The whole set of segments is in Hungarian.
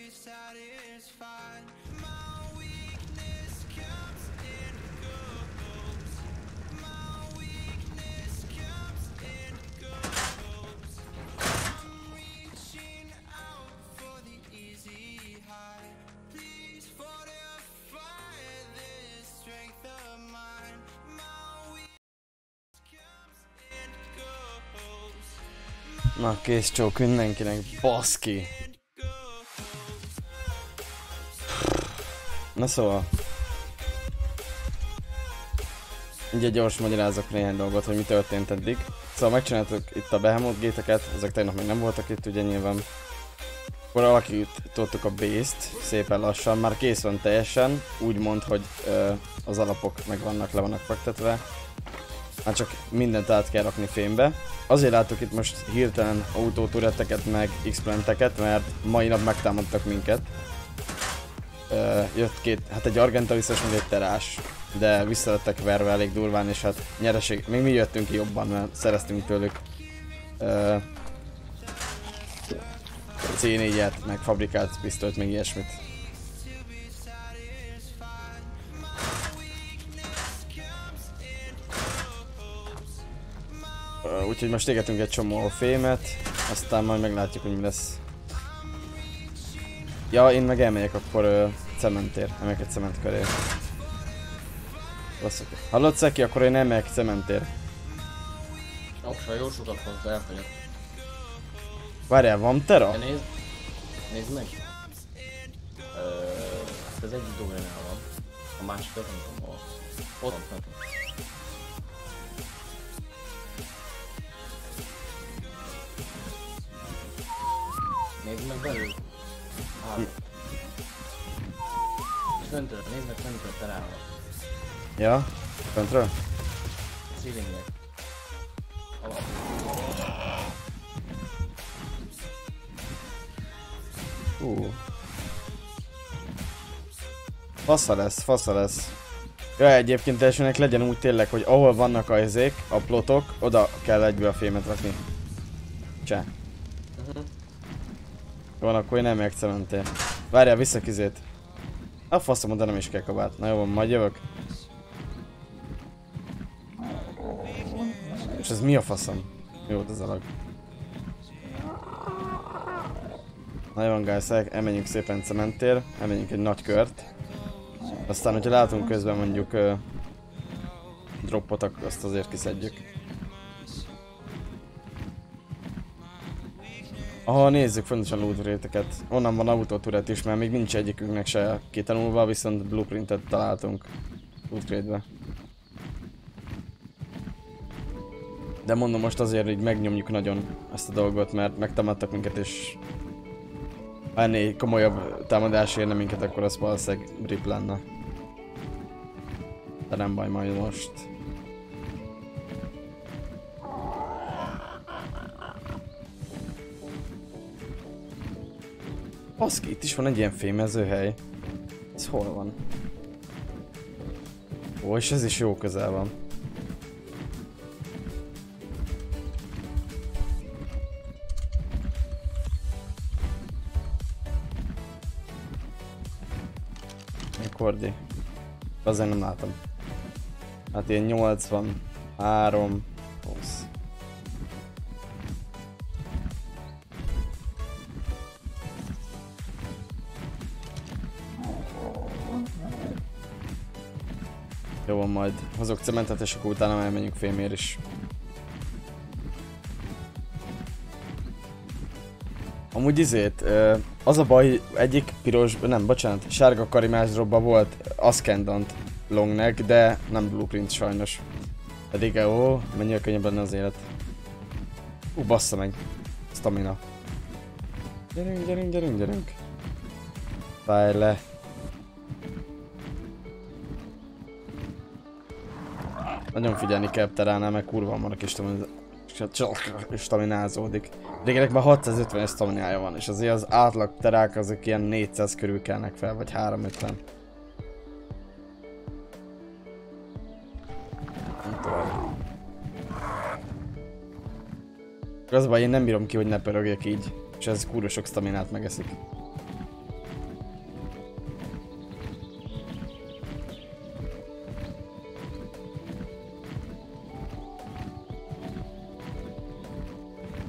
Na, kész csók mindenkinek, baszki! Na szóval... Ugye gyors magyarázok néhány dolgot, hogy mi történt eddig. Szóval megcsináltuk itt a Behemoth géteket, ezek tegnap még nem voltak itt, ugye nyilván. Akkor alakítottuk a base-t, szépen lassan, már kész van teljesen, úgymond, hogy az alapok meg vannak, le vannak fektetve. Hát csak mindent át kell rakni fémbe. Azért látok itt most hirtelen autóturetteket meg X-planteket, mert mai nap megtámadtak minket. Jött két, hát egy Argentavis-es meg egy Terás, de visszalettek verve elég durván, és hát nyereség, még mi jöttünk ki jobban, mert szereztünk tőlük C4-et, meg fabrikált pisztolyt, meg ilyesmit. Úgyhogy most égetünk egy csomó fémet, aztán majd meglátjuk, hogy mi lesz. Ja, én meg elmegyek akkor cementér, elmegyek egy cement köré. Hallod, Szeki? Akkor én elmegyek cementér. Oksa, jó sokat hozzá, elfogyott. Várjál, van tera? Nézd meg! Ez egyik dobjánál van. A másik az nem tudom hol. Ott van. Nézd meg belül. Föntről, nézd meg föntről terálva. Ja, föntről? Ceilingnek. Alap. Fasza lesz, fasza lesz. Ja, egyébként elsőnek legyen úgy tényleg, hogy ahol vannak a izék, a plotok, oda kell egybe a fémet rakni. Csá. Van, akkor én nem megyek cementér. Várjál, vissza kizét. A faszom, de nem is kell kabát. Na jó van, majd jövök. És ez mi a faszom? Mi volt ez a lag? Na jó van, guys, elmenjünk szépen cementér, elmenjünk egy nagy kört. Aztán, hogyha látunk közben mondjuk droppot, akkor azt azért kiszedjük. Aha, nézzük fontosan loot réteket. Onnan van autóturet is, mert még nincs egyikünknek se kitanulva, viszont blueprintet találtunk loot crate-be. De mondom most azért, hogy megnyomjuk nagyon ezt a dolgot, mert megtámadtak minket, és ha ennél komolyabb támadás érne minket, akkor az valószínűleg rip lenne. De nem baj, majd most. Baszki, itt is van egy ilyen fémezőhely. Ez hol van? Ó, és ez is jó közel van. Kordi. Azért nem látom. Hát ilyen 83, 20. Jó van, majd hozok cementet, és akkor utána elmenjünk fémért is. Amúgy izét, az a baj, egyik piros, nem, bocsánat, sárga karimásdropba volt Ascendant Longneck, de nem blueprint sajnos. Pedig ó, mennyire könnyebb lenne az élet. Bassza meg. Stamina. Gyerünk, gyerünk, gyerünk, gyerünk. Fáj le. Nagyon figyelni kell teránál, mert kurva marak és staminázódik. Régenek már 650 staminája van, és azért az átlag terák azok ilyen 400 körül kelnek fel, vagy 350. Nem tudom. Az baj, én nem bírom ki, hogy ne pörögjek így, és ez kurva sok staminát megeszik.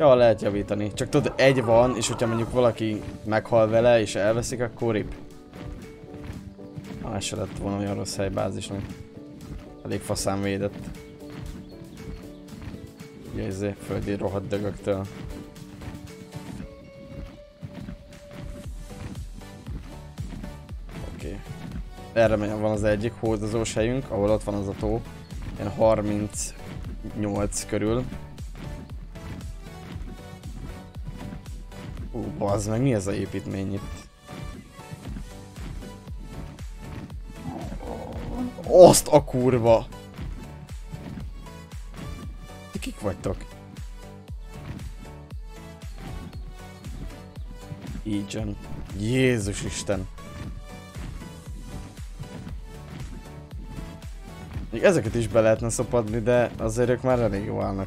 Ja, lehet javítani. Csak tudod, egy van, és hogyha mondjuk valaki meghal vele és elveszik, akkor rip. Ez se lett volna olyan rossz helybázisnak. Elég faszán védett. Ugye ezért földi rohadt dögöktől. Oké. Erre van az egyik hódozós helyünk, ahol ott van az a tó. Ilyen 38 körül. Bazd meg, mi ez a építmény itt? Azt a kurva! Ti kik vagytok? Így. Jézus Isten! Még ezeket is be lehetne szopadni, de azért ők már elég jó állnak.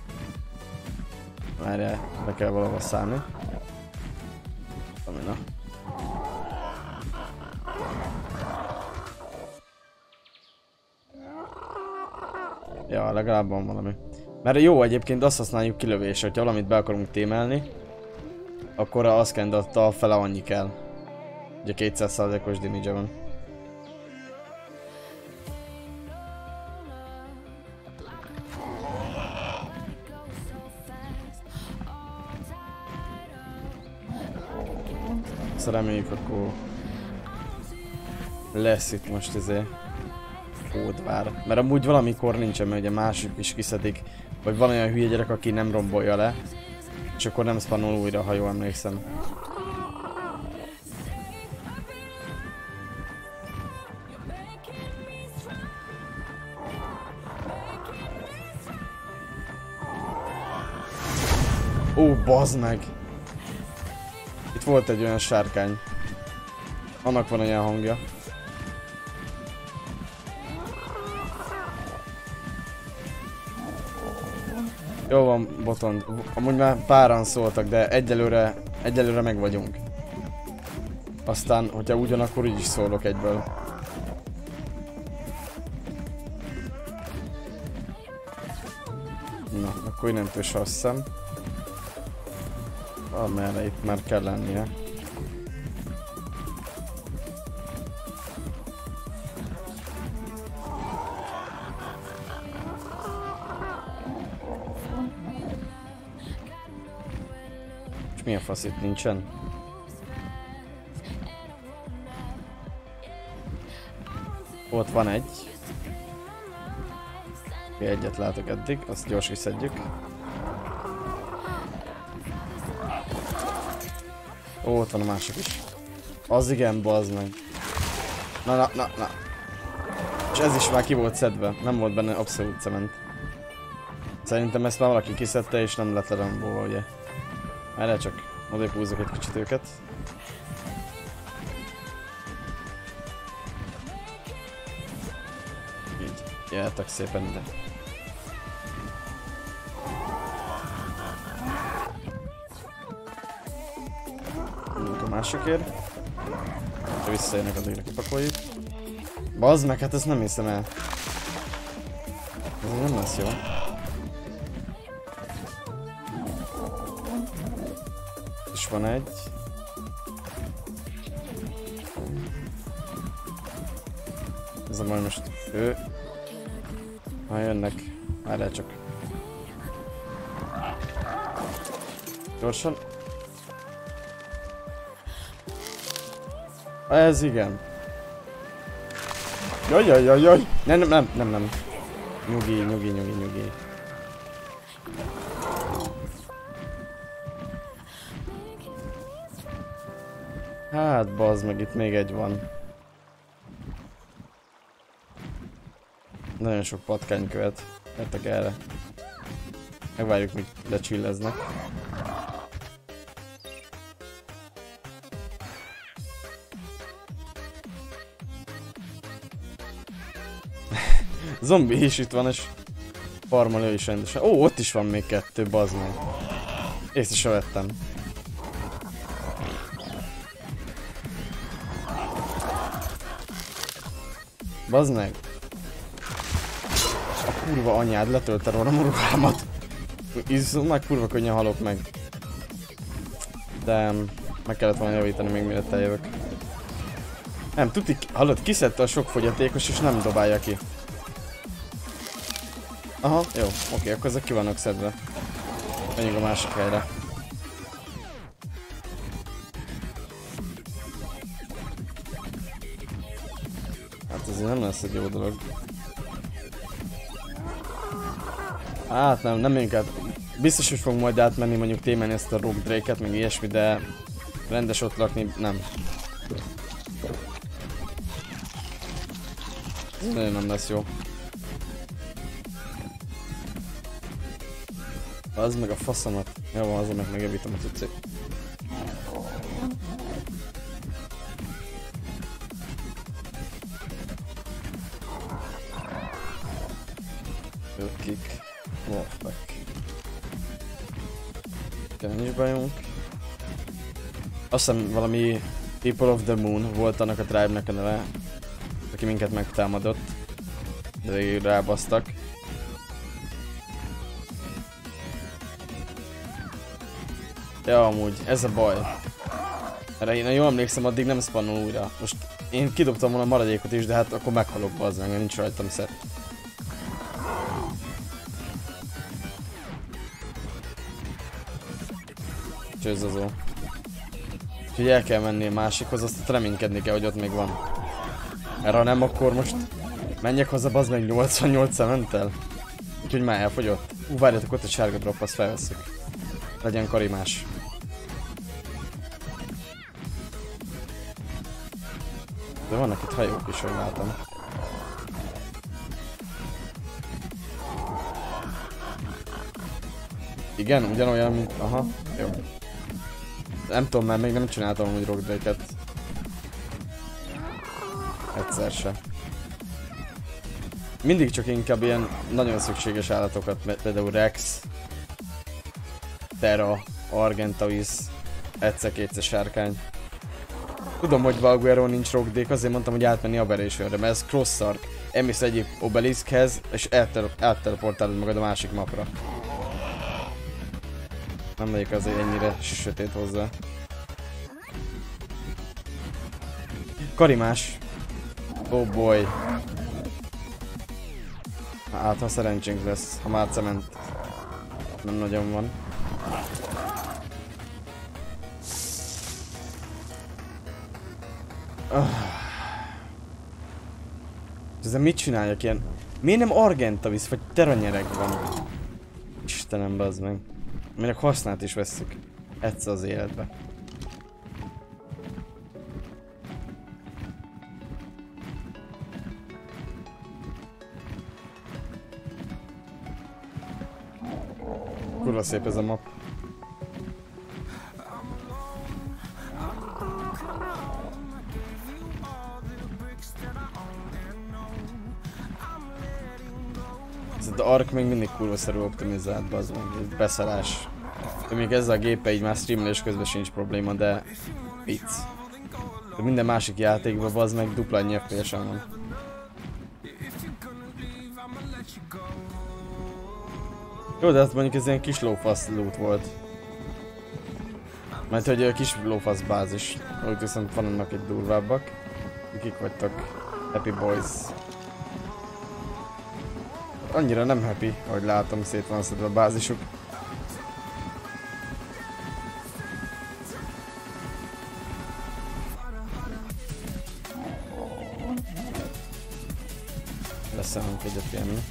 Várjál, be kell valahol szállni. Na. Ja, legalább van valami. Mert jó, egyébként azt használjuk kilövésre, hogyha valamit be akarunk témelni, akkor a szkendattal fele annyi kell. Ugye 200%-os damage van. Szóval reméljük, akkor lesz itt most kódvár. Mert amúgy valamikor nincsen, mert ugye másik is kiszedik. Vagy van olyan hülye gyerek, aki nem rombolja le. És akkor nem spannol újra, ha jól emlékszem. Ó, bazd meg! Itt volt egy olyan sárkány. Annak van olyan hangja. Jó van, Botond. Amúgy már páran szóltak, de egyelőre meg vagyunk. Aztán, hogyha ugyanakkor így is szólok egyből. Na, akkor innentől se azt hiszem. Amerre itt már kell lennie. És mi a fasz itt nincsen? Ott van egy. Egyet látok eddig, azt gyors kiszedjük. Ó, ott van a másik is. Az igen, bazd meg. Na. És ez is már ki volt szedve. Nem volt benne abszolút cement. Szerintem ezt már valaki kiszedte és nem lett lerombolva, ugye. Erre csak odébb húzzuk egy kicsit őket. Így, jöttek szépen ide. A másikért. Ha visszajönnek, addigra kipakoljuk. Bazd meg, hát ezt nem hiszem el. Ez nem lesz jó. És van egy. Ez a majd most ő. Ha jönnek, várjál csak. Gyorsan. Ez igen. Jaj. Nem. Nyugi. Hát bazd meg, itt még egy van. Nagyon sok patkány követ. Jöttek erre. Megvárjuk, míg lecsilleznek. Zombi is itt van, és farmolő is rendesen. Ó, ott is van még kettő, bazd meg. Észre se vettem. Bazd meg. A kurva anyád, letölte rólam a ruhámat. Nagy kurva könnyen halok meg. De meg kellett volna javítani még mielőtt eljövök. Nem, tuti, hallod, kiszedte a sok fogyatékos és nem dobálja ki. Aha, jó, oké, akkor ezek ki vannak szedve. Menjünk a másik helyre. Hát ez nem lesz egy jó dolog. Hát nem inkább. Biztos, hogy fogunk majd átmenni, mondjuk témelni ezt a Rogue Drake-et, meg ilyesmi, de rendes ott lakni, nem. Ez nagyon nem lesz jó. Az meg a faszomat. Jó van, azon meg megjavítom a cuccét. Kick. Wolfpack. Nincs bajunk. Azt hiszem valami People of the Moon volt annak a tribe-nek a neve, aki minket megtámadott, de végül rábasztak. Ja, amúgy, ez a baj. Erre én jól emlékszem, addig nem spannol újra. Most én kidobtam volna a maradékot is, de hát akkor meghalok bazzánk, mert nincs rajtam szett. Csőzözó. Úgyhogy el kell menni a másikhoz, azt reménykedni kell, hogy ott még van. Mert ha nem, akkor most menjek haza, bazd meg 88-a ment el. Úgyhogy már elfogyott. Várjatok, ott egy sárga drop, azt felveszek. Legyen karimás. De vannak itt hajók is, hogy látom. Igen, ugyanolyan, mint... Aha, jó. Nem tudom, mert még nem csináltam úgy Rogue Drake-et. Egyszer se. Mindig csak inkább ilyen nagyon szükséges állatokat, például Rex, Terra, Argentavis, egyszer-kétszer sárkány. Tudom, hogy Valguero nincs Rogue Drake, azért mondtam, hogy átmenni Aberrationre, mert ez cross-arc. Emész egyik obeliskhez, és átteleportálod magad a másik mapra. Nem megyek azért ennyire sötét hozzá. Karimás. Oh boy. Hát ha szerencsénk lesz, ha már cement nem nagyon van. Ezzel mit csináljak ilyen? Miért nem Argentavis vagy Terra nyereg van? Istenem, bazd meg. Aminek hasznát is vesszük. Egyszer az életbe. Kurva szép ez a map. Ez az Ark még mindig kurva szerű optimizált, bazd meg, beszarás. De még ezzel a géppel így már streamelés közben sincs probléma, de vicc. De minden másik játékban bazd meg dupla annyi FPS-en van. Jó, de azt mondjuk ez ilyen kis lófasz loot volt. Mert hogy a kis lófasz bázis. Úgy viszont van annak egy durvábbak. Kik vagytok? Happy boys. Annyira nem happy, ahogy látom, szét van szedve a bázisuk. Leszállunk egyet élni.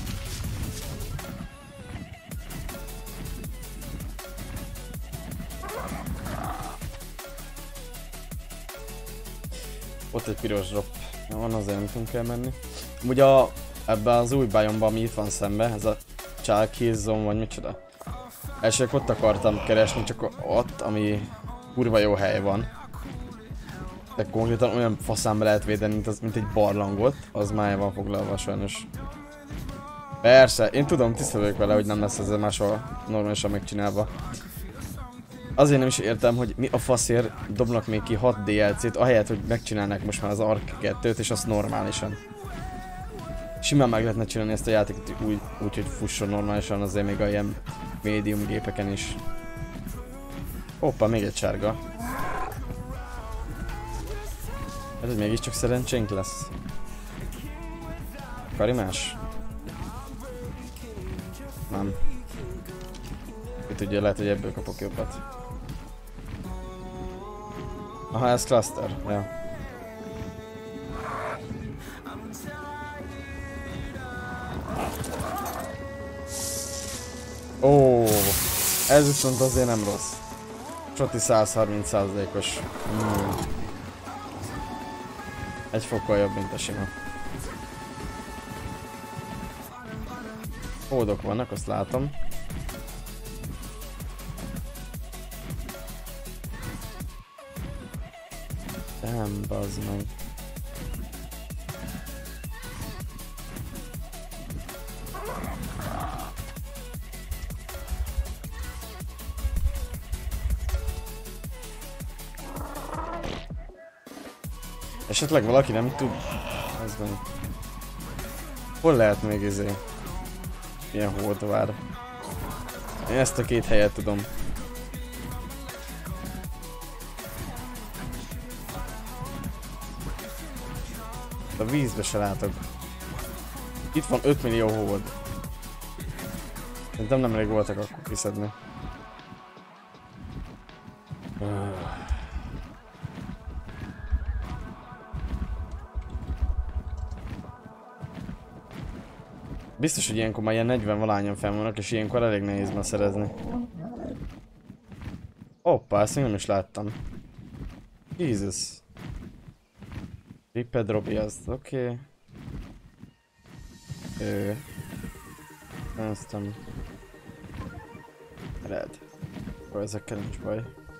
Ott egy piros drop. Van, azért nem tudunk elmenni. Ugye ebben az új biomban, ami itt van szembe, ez a Chalky Zone vagy micsoda. Elsők ott akartam keresni, csak ott, ami kurva jó hely van. De konkrétan olyan faszán be lehet védeni, mint egy barlangot, az már el van foglalva sajnos. Persze, én tudom, tiszta vagyok vele, hogy nem lesz ezzel máshol normálisan megcsinálva. Azért nem is értem, hogy mi a faszért dobnak még ki 6 DLC-t, ahelyett, hogy megcsinálnák most már az Ark 2-t, és azt normálisan. Simán meg lehetne csinálni ezt a játékot úgy, hogy fusson normálisan, azért még a ilyen médium gépeken is. Hoppá, még egy sárga. Ez mégiscsak szerencsénk lesz. Karimás? Nem. Itt ugye lehet, hogy ebből kapok jobbat. Aha, ez cluster, ja. Ó, ez viszont azért nem rossz. Csoti 130%-os. Egy fokkal jobb, mint a sima. Hódok vannak, azt látom. Nem, bazd meg. Esetleg valaki nem tud... Az van. Hol lehet még ilyen hódvár? Én ezt a két helyet tudom. A vízbe se látok. Itt van 5 millió hód. Szerintem nemrég voltak akkor kiszedni. Biztos, hogy ilyenkor már ilyen 40 valányan fenn vannak, és ilyenkor elég nehéz ma szerezni. Hoppá, ezt még nem is láttam. Jesus. Ripped Robbie az, oké. Aztán... Red. Akkor ezekkel nincs baj.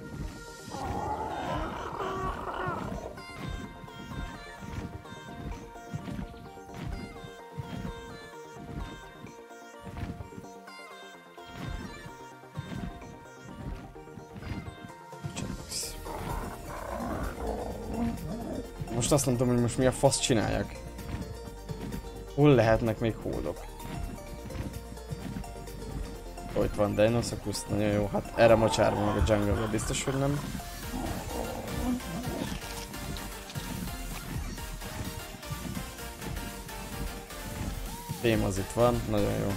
Most azt nem tudom, hogy most mi a fasz csinálják. Hol lehetnek még hódok? Ó, itt van Dinosaurus, nagyon jó. Hát erre a mocsárban meg a jungle-be biztos, hogy nem. Fém az itt van, nagyon jó.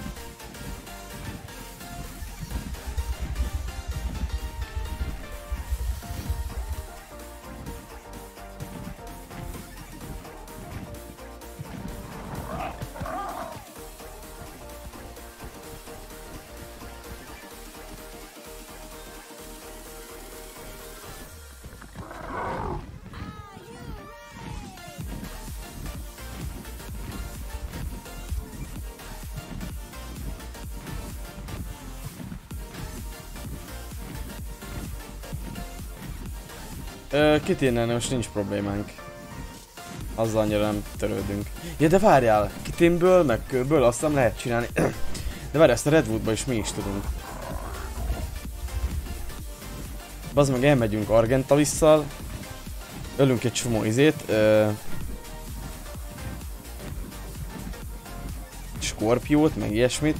Kitérnelni most nincs problémánk. Azzal annyira nem törődünk. Ja, de várjál! Kiténből, meg körből azt nem lehet csinálni. De várjál, ezt a Redwoodba is mi is tudunk. Bazd meg, elmegyünk Argentalisszal. Ölünk egy csomó izét. Skorpiót, meg ilyesmit.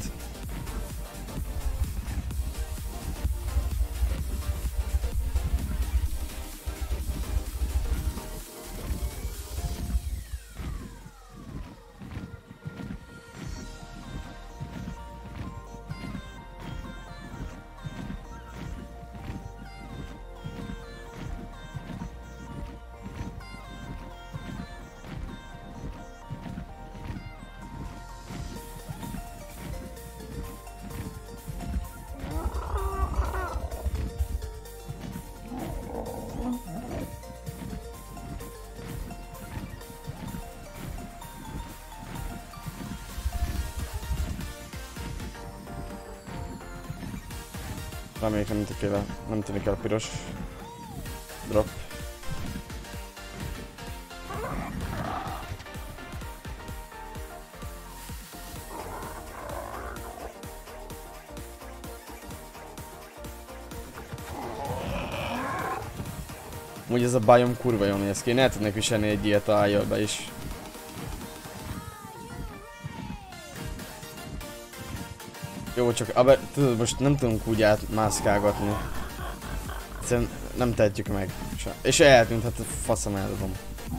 Reméljük nem tűnik el a piros drop. Úgy ez a biome kurva jól néz ki, én el tudnék viselni egy ilyet a IL-be is. Jó, csak tudod, most nem tudunk úgy átmászkálgatni. Egyszerűen nem tehetjük meg. És eltűnt, hát faszom eldobom.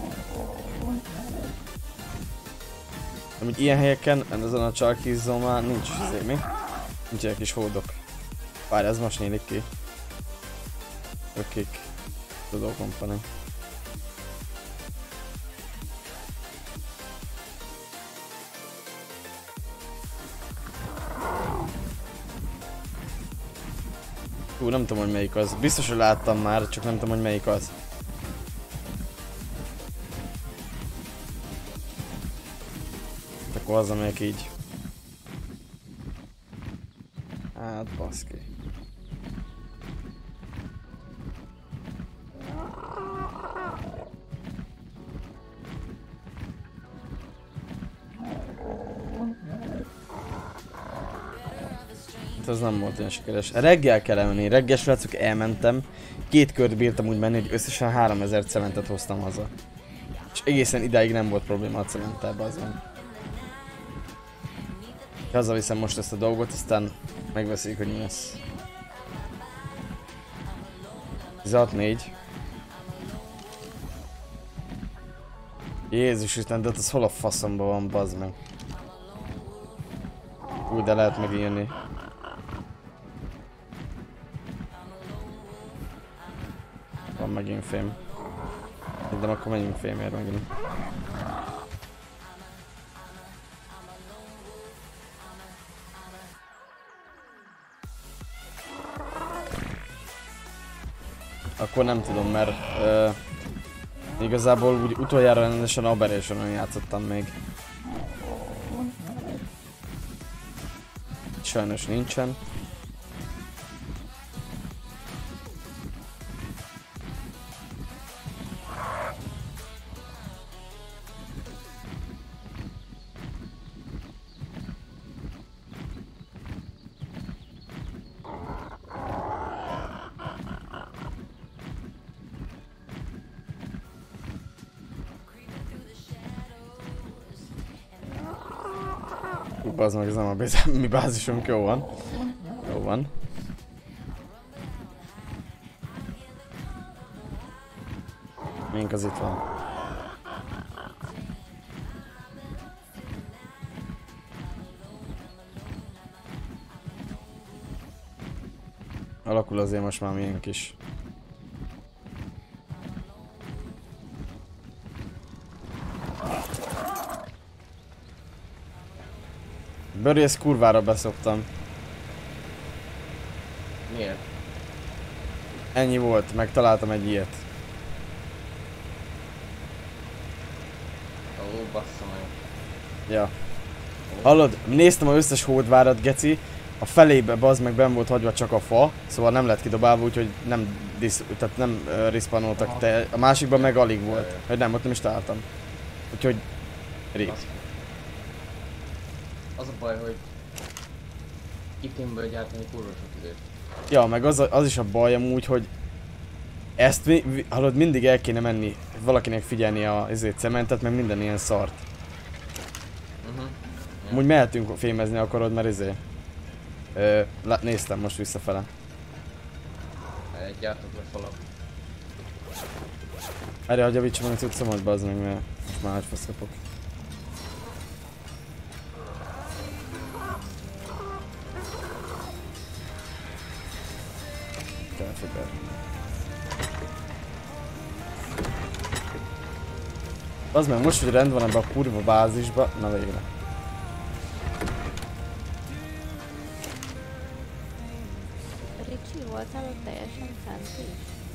Amíg ilyen helyeken, ezen a Chalky Zone nincs izé, mi? Nincsenek kis hódok. Várj, ez most nyílik ki. Ökik. Tudó kompani. Nem tudom, hogy melyik az. Biztos, hogy láttam már, csak nem tudom, hogy melyik az. Akkor az, amelyik így. Hát, baszki. Ez nem volt olyan sikeres. Reggel kell elmenni, reggel srácok elmentem. 2 kört bírtam úgy menni, hogy összesen 3000 cementet hoztam haza. És egészen idáig nem volt probléma a cementtel, azon. Hazaviszem most ezt a dolgot, aztán megveszik, hogy mi lesz. 16-4. Jézus Isten, de az hol a faszomban van, bazd meg. De lehet megírni. Van megint fém. De akkor menjünk fémért megint. Akkor nem tudom, mert igazából úgy utoljára rendesen Aberration-on játszottam még. Sajnos nincsen. Az meg ez nem a mi bázisunk, jó van. Jó van. Mink az itt van. Alakul azért most már miénk is. Börri, ezt kurvára beszoptam. Miért? Ennyi volt, megtaláltam egy ilyet. Ó, bassza meg. Ja. Hallod, néztem az összes hódvárat, geci. A felébe bazd meg benn volt hagyva csak a fa, szóval nem lett kidobálva, úgyhogy nem respawnoltak. A másikban meg alig volt. Hogy nem, ott nem is találtam. Úgyhogy... rip. Az a baj, hogy itémből gyártani kurva sok időt. Ja, meg az is a baj amúgy, hogy ezt hallod, mindig el kéne menni, valakinek figyelni a cementet, meg minden ilyen szart. Amúgy mehetünk fémezni akarod, mert néztem most visszafele. Gyártok le falak. Erre hagyj javítsam meg a cuccomat, bazd meg, mert most már nagy fasz kapok. Felfogad. Az meg most, hogy rend van ebbe a kurva bázisba, na végre. Ricsi, voltál ott teljesen fent is?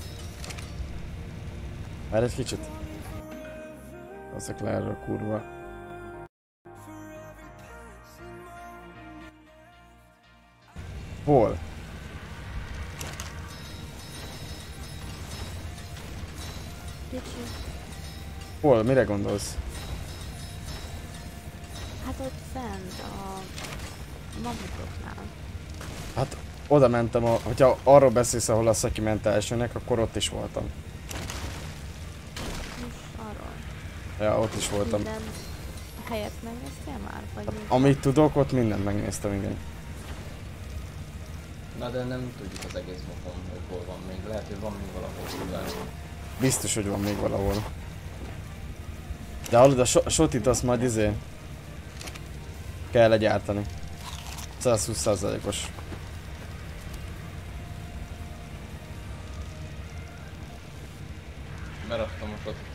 Várj egy kicsit. Azok le erre a kurva. Hol? Ricsi, Hol? Mire gondolsz? hát ott fent a mamutoknál. Hát oda mentem, hogyha arról beszélsz, ahol a Szaki ment elsőnek, akkor ott is voltam. És arról. Ja, ott is voltam. Minden helyet megnéztél már? Vagy Hát, amit tudok, ott mindent megnéztem, igen. Na de nem tudjuk az egész mapon, hogy hol van még. Lehet, hogy van még valahol szület. Biztos, hogy van még valahol. De hallod, a sotit azt majd kell legyártani. 120%-os. Beraktam a sotit.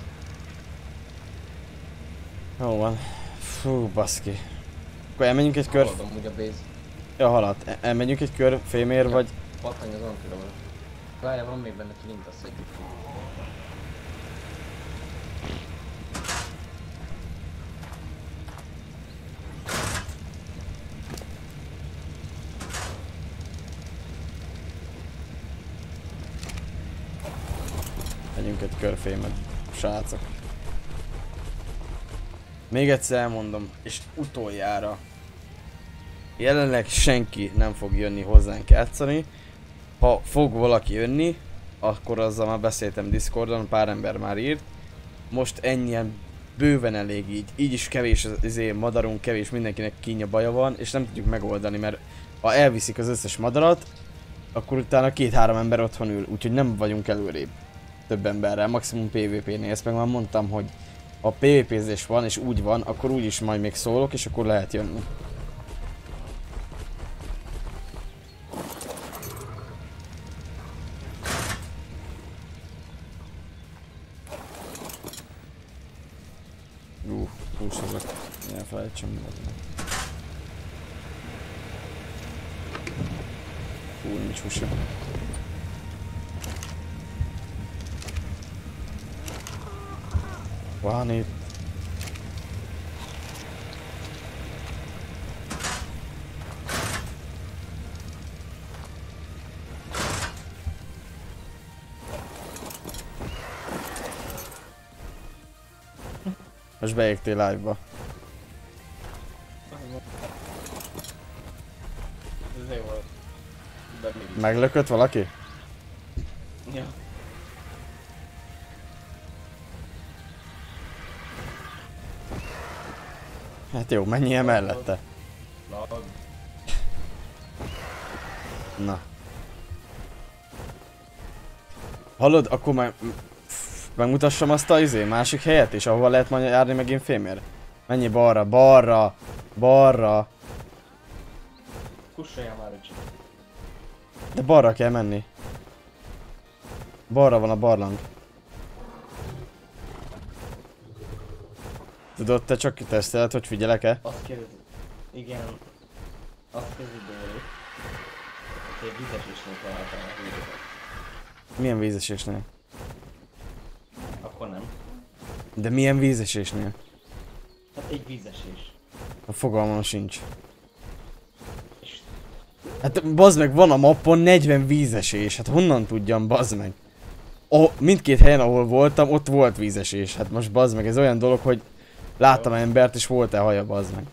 Jó van. Fú, baszki. Akkor elmenjünk egy kör... Hallom, úgy a base. Ja, haladt. Elmenjünk egy kör fémér, vagy... Pattanj az ankira van. Várjál, van még benne flint, azt szedjük ki. Megyünk egy körfémet, srácok. Még egyszer elmondom, és utoljára. Jelenleg senki nem fog jönni hozzánk játszani. Ha fog valaki jönni, akkor azzal már beszéltem Discordon, pár ember már írt. Most ennyien bőven elég így. Így is kevés az madarunk, kevés, mindenkinek kínja baja van, és nem tudjuk megoldani, mert ha elviszik az összes madarat, akkor utána 2-3 ember otthon ül, úgyhogy nem vagyunk előrébb több emberrel, maximum PvP-nél. Ezt meg már mondtam, hogy ha PvP-zés van és úgy van, akkor úgyis majd még szólok, és akkor lehet jönni. Húsozok. Elfelejtsem magam. Nincs húsa. Van itt. Most beégtél live-ba. Ez jó volt. Meglökött valaki? Ja. Hát jó, menjél mellette. Lag. Na. Hallod, akkor már... Megmutassam azt a másik helyet is, ahova lehet majd járni megint fémért. Menj balra, balra, balra. Kussoljál már, öcsi. De balra kell menni. Balra van a barlang. Tudod, te csak teszteled, hogy figyelek-e? Azt kérdezi. Igen. Azt kérdezi Dóri. Hogy egy vizesésnél találtam a hűvőt. Milyen vízesésnél? Akkor nem. De milyen vízesésnél? Hát egy vízesés. A fogalmam sincs. És Hát bazd meg, van a mappon 40 vízesés, hát honnan tudjam, bazd meg? Mindkét helyen, ahol voltam, ott volt vízesés. Hát most bazd meg, ez olyan dolog, hogy láttam embert és volt-e haja, bazd meg.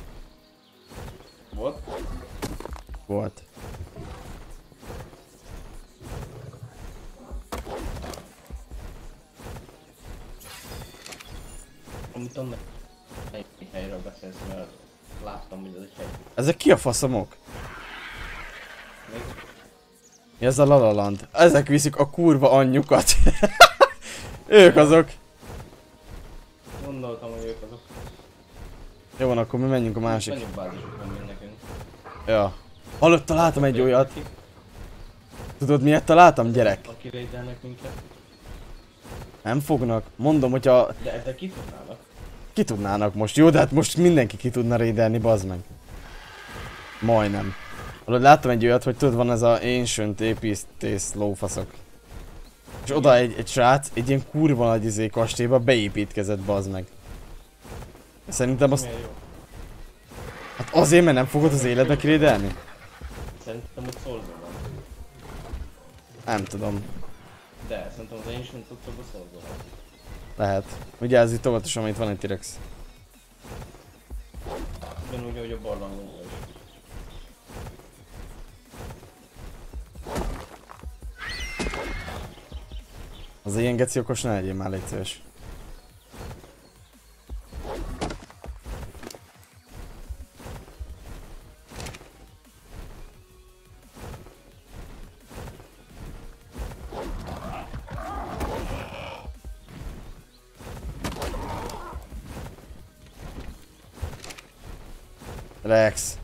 volt? Volt. Amit tudom, melyik helyről beszélsz, mert láttam, hogy ez egy hely. Ezek ki a faszomok? Még Mi ez a La La Land? Ezek viszik a kurva anyjukat. Ők azok. gondoltam, hogy ők azok. Jó van, akkor mi menjünk a másik. Menjünk bázisuk van mind nekünk. Ja. Hallott, találtam egy olyat. Tudod miért találtam, gyerek? Aki raidelnek minket. Nem fognak. Mondom, hogyha De ezek ki tudnának. ki tudnának most. Jó, de hát most mindenki ki tudna raidelni, bazd meg. Majdnem. Hallod, láttam egy olyat, hogy tudod, van ez a Ancient építész lófaszok. És oda egy srác, egy ilyen kurva nagy kastélyba beépítkezett, bazd meg. Szerintem azt... Miért jó? Hát azért, mert nem fogod az életbe krédelni? Szerintem, hogy szolgó van. Nem tudom. De, szerintem az Ancient cuccokban szolgó van. Lehet. Vigyázz itt óvatosan, itt van egy T-rex. Ugyanúgy, ahogy a barlangon is. Az ilyen geci okos ne legyél már, légy szíves. Relax.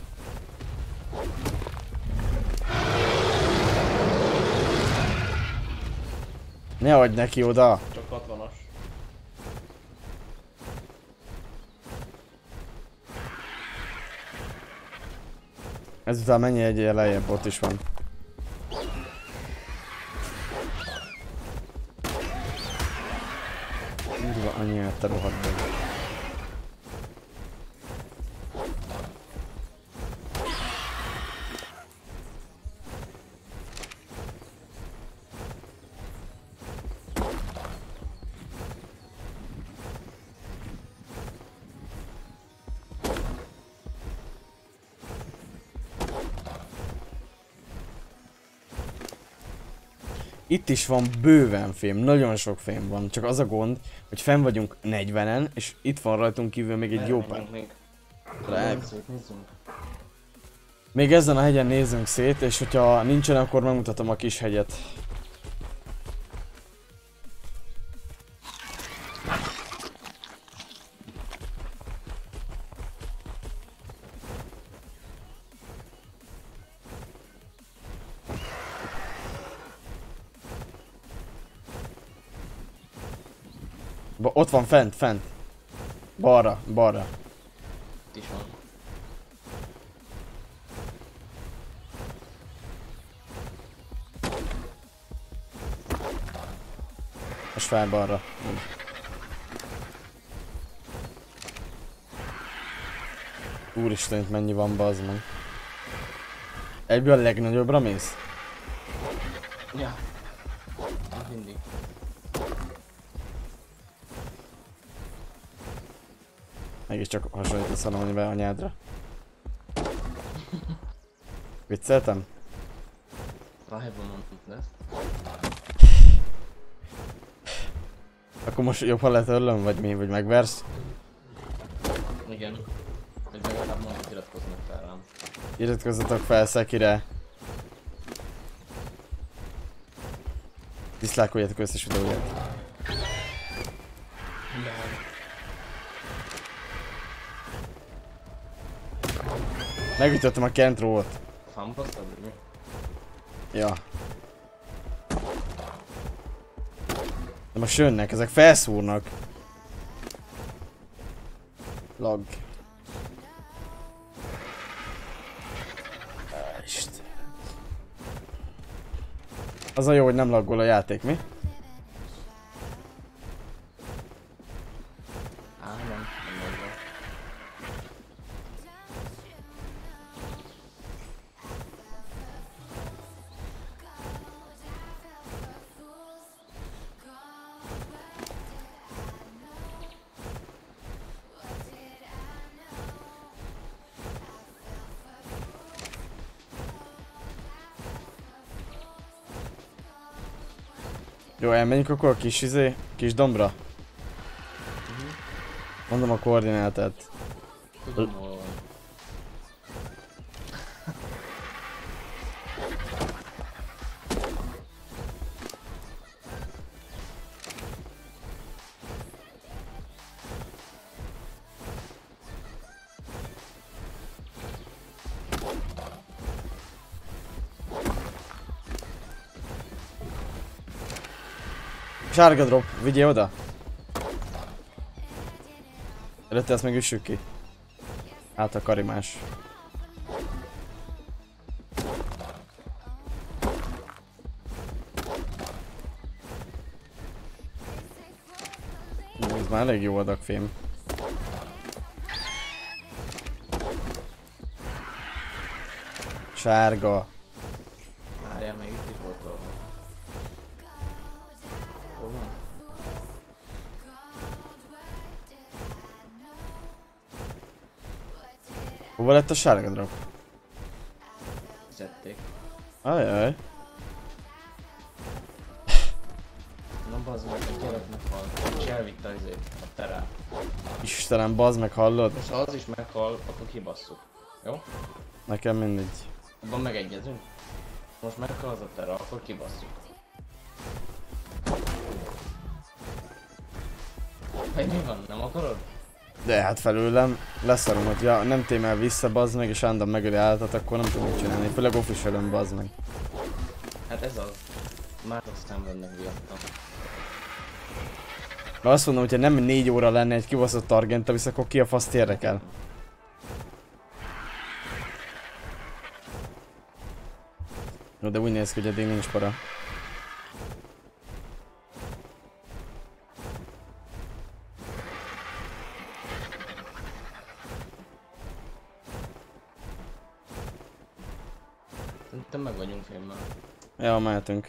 Ne adj neki oda! Csak 60-as. Ezután menj egy lejjebb, ott is van. Kurva anyját, te rohadt be. Itt is van bőven fém, nagyon sok fém van, csak az a gond, hogy fenn vagyunk 40-en, és itt van rajtunk kívül még egy jó pár. Még ezen a hegyen nézzünk szét, és hogyha nincsen, akkor megmutatom a kis hegyet. Ott van fent, fent. Balra, balra. Itt is van. Most fel balra. Úristen, itt mennyi van, bazd meg. Egyből a legnagyobbra mész? Ja. Mindig. Mégiscsak hasonlítasz valamivel anyádra. Vicceltem? Rájban mondtuk ezt. Akkor most jobb, ha letörlöm, vagy mi, vagy megversz? Igen. Hogy legalább mondjuk iratkoznak fel rám. Iratkozzatok fel Sekire. Diszlákoljátok összes videóját. Megütöttem a Kentrót. Fanpasztad, vagy mi? Ja. De most jönnek, ezek felszúrnak. Lag. Isten. Az a jó, hogy nem laggol a játék, mi? Nem mondom. Jó, elmenjünk akkor a kis dombra. Mondom a koordinátát. Tudom, hol van. Sárga drop, vigyél oda. Előtte ezt meg üssük ki. Hát a karimás. Ez már elég jó adagfém. Sárga. Várjál, még itt is volt valami. Hol van? Hova lett a sárga drop? Fizették. Ajaj. Na bazd meg, a gyerek meghalt. És elvitte a terát. Istenem, bazd meg, hallod? Most ha az is meghal, akkor kibasszuk. Jó? Nekem mindegy. Abban megegyezünk? Most meghal az a tera, akkor kibasszuk. Vagy mi van? Nem akarod? De hát felőlem leszarom, hogy ja, nem témel vissza, bazd meg, és állandóan megöli állatot, akkor nem tudom mit csinálni. Főleg official-ön, bazd meg. Hát ez az. Már aztán vannak viattam. Mert azt mondom, hogyha nem 4 óra lenne egy kibaszott Argenta visz, akkor ki a faszt érdekel? Jó, de úgy néz ki, hogy eddig nincs para. Szerintem meg vagyunk fémmel. Ja, mehetünk.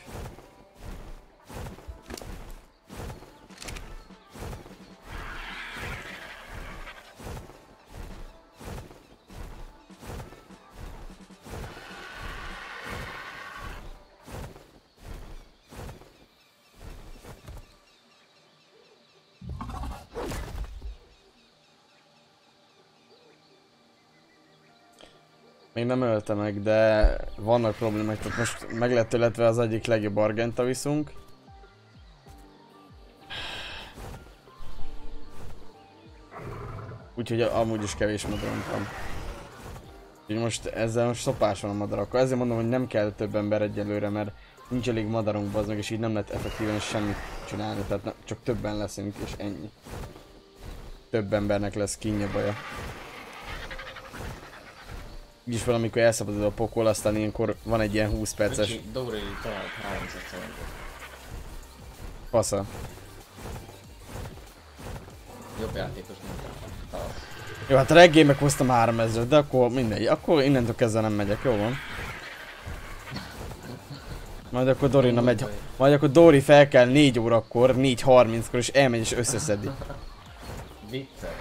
Még nem ölte meg, de vannak problémák, tehát most meg lett öletve az egyik legjobb Argenta viszunk. Úgyhogy amúgy is kevés madarunk van. Úgyhogy most ezzel most szopás van a madarakkal. Ezért mondom, hogy nem kell több ember egyelőre, mert nincs elég madarunk, bazd meg, és így nem lehet effektíven semmit csinálni, tehát csak többen leszünk, és ennyi. Több embernek lesz kínja baja. Így is valamikor elszabadul a pokol, aztán ilyenkor van egy ilyen 20 perces... Dóri talált 300 cementet. Fasza. Jobb játékos, mint a... Jó, hát a reggel meghoztam 3000-et, de akkor mindegy. Akkor innentől kezdve nem megyek, jó van? Majd akkor Dorina megy... Majd akkor Dori fel kell 4 órakor, 4:30-kor, és elmegy és összeszedi. Vicces.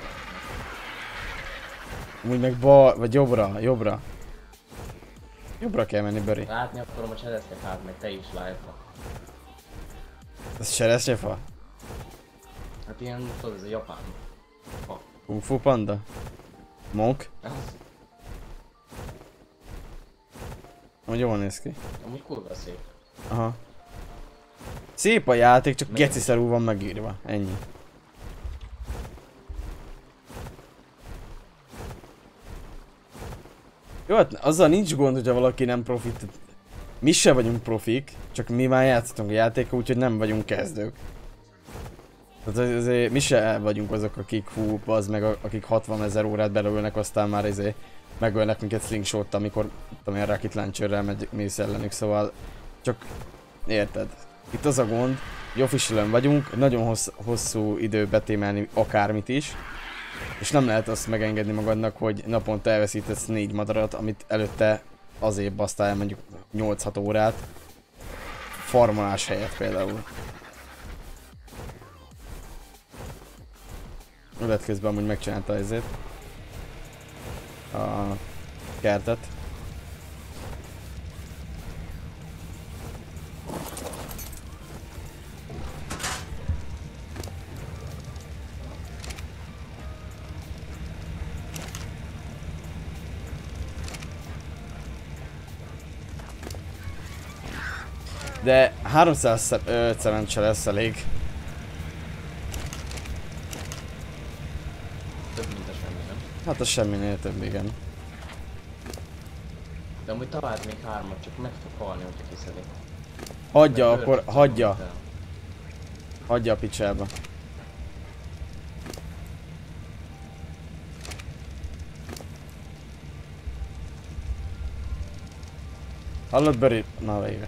Úgy meg vagy jobbra. Jobbra kell menni, Böri. Látni akarom a cseresznyefát, meg te is live-ba. Ez cseresznyefa? Hát ilyen, tudod, ez a japán. Kung Fu Panda? Monk? Amúgy jól néz ki. Amúgy kurva szép. Aha. Szép a játék, csak geciszerú van megírva. Ennyi. Jó, hát azzal nincs gond, hogyha valaki nem profit. Mi se vagyunk profik, csak mi már játszottunk a játékot, úgyhogy nem vagyunk kezdők. Tehát azért mi se vagyunk azok, akik hú, az meg akik 60 000 órát belőlnek, aztán már megölnek minket slingshot, amikor tudom én Rocket Launcherrel mész ellenük, szóval csak érted. Itt az a gond, hogy official-en vagyunk, nagyon hosszú idő betémelni akármit is, és nem lehet azt megengedni magadnak, hogy naponta elveszítesz 4 madarat, amit előtte azért basztál mondjuk 8-6 órát, farmolás helyett például. Ölet közben amúgy megcsinálta ezért a kertet. De 305 cement se lesz elég. Több mint a semmi, nem? Hát az semminél több, igen. De amúgy talált még 3-at, csak meg fog halni, hogyha kiszedi. Hagyja, Mert akkor bőrt hagyja. mondtál. Hagyja a picsába. Hallod, Böri? Na végre.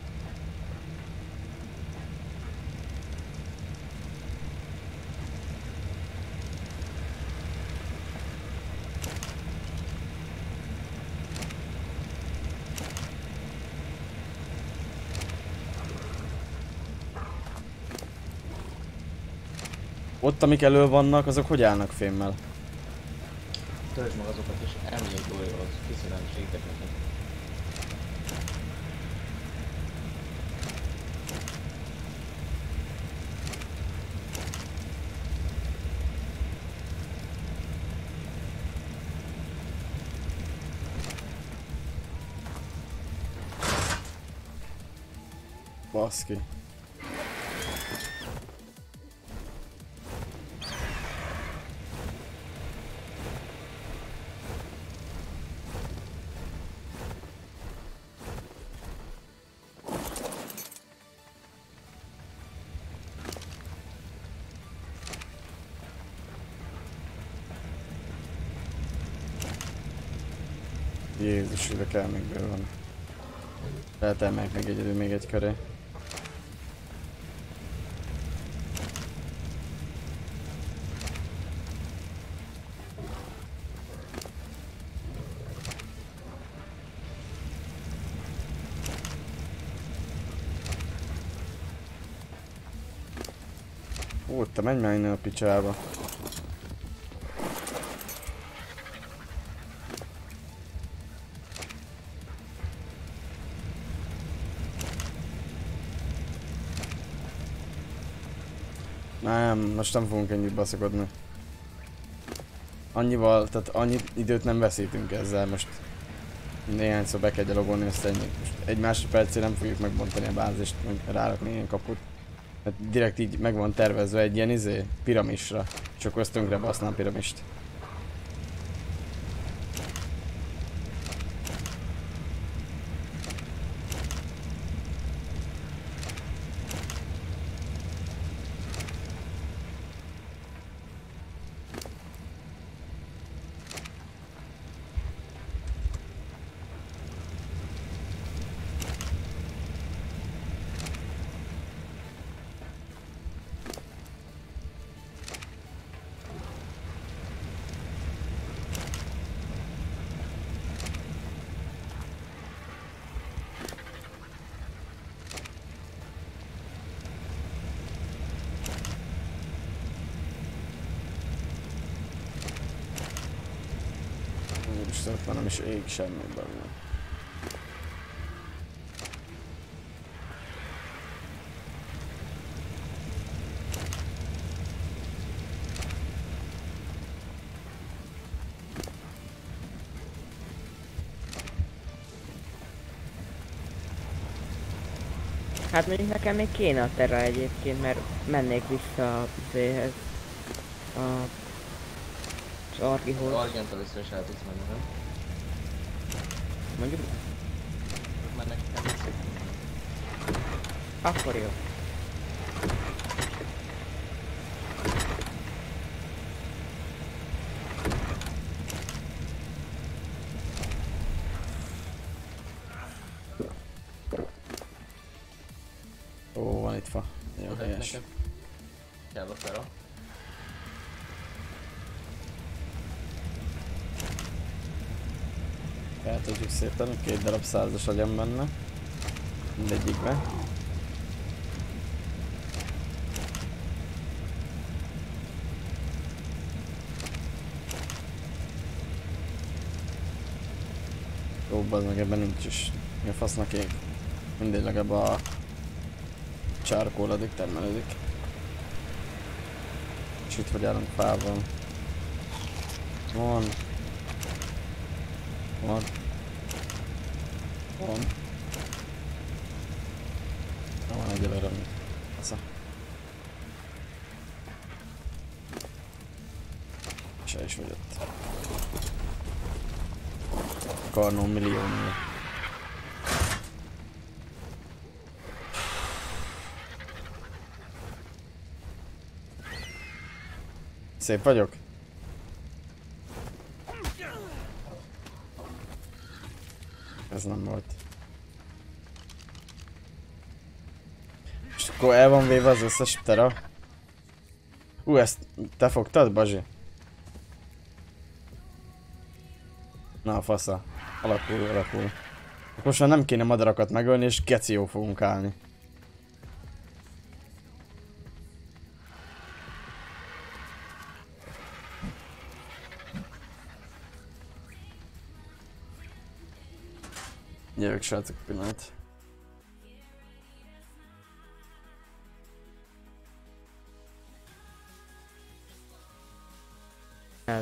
Ott, amik elő vannak, azok hogy állnak fémmel? Töltsd meg azokat és elmegyek Dórihoz, kiszedem, segítek neki. Baszki. Jézus, ide kell még bőven. Lehet elmegyek meg egyedül még egy köré. Ó, te menj már innen a picsába. Nem, most nem fogunk ennyit baszakodni. Annyival, tehát annyi időt nem veszítünk ezzel most. Néhányszor be kell gyalogolni, ezt ennyi. Most egy másodpercig nem fogjuk megbontani a bázist, meg rárakni ilyen kaput. Hát direkt így meg van tervezve egy ilyen piramisra. És akkor ezt tönkre basznám a piramist. Úristen, ott már nem is ég semmi belőle. Hát mondjuk nekem még kéne a terra egyébként, mert mennék vissza az Argihoz. Argenttal össze is el tudsz menni, nem? Mondjuk? Már nekem vissza. Akkor jó. Ó, van itt fa. Jó, Oda helyes. nekem kell a fera. Eltegyük szépen, 2 darab 100-as legyen benne. Mindegyikbe. Ó, bazd meg, ebben nincs is. Mi a fasznak ég? Mindegy, legalább a csárkól addig termelődik. És itt hogy állunk fával. Van. Van. Van. Van egyelőre még. Fasza. Se is vagy ott. Karnó milliónél. Szép vagyok? Ez nem volt. És akkor el van véve az összes tera. Ezt te fogtad, Bazsi? Na, fasza. Alakul, alakul. Most már nem kéne madarakat megölni, és geci jó fogunk állni. Jövök, srácok, pillanat. Ez.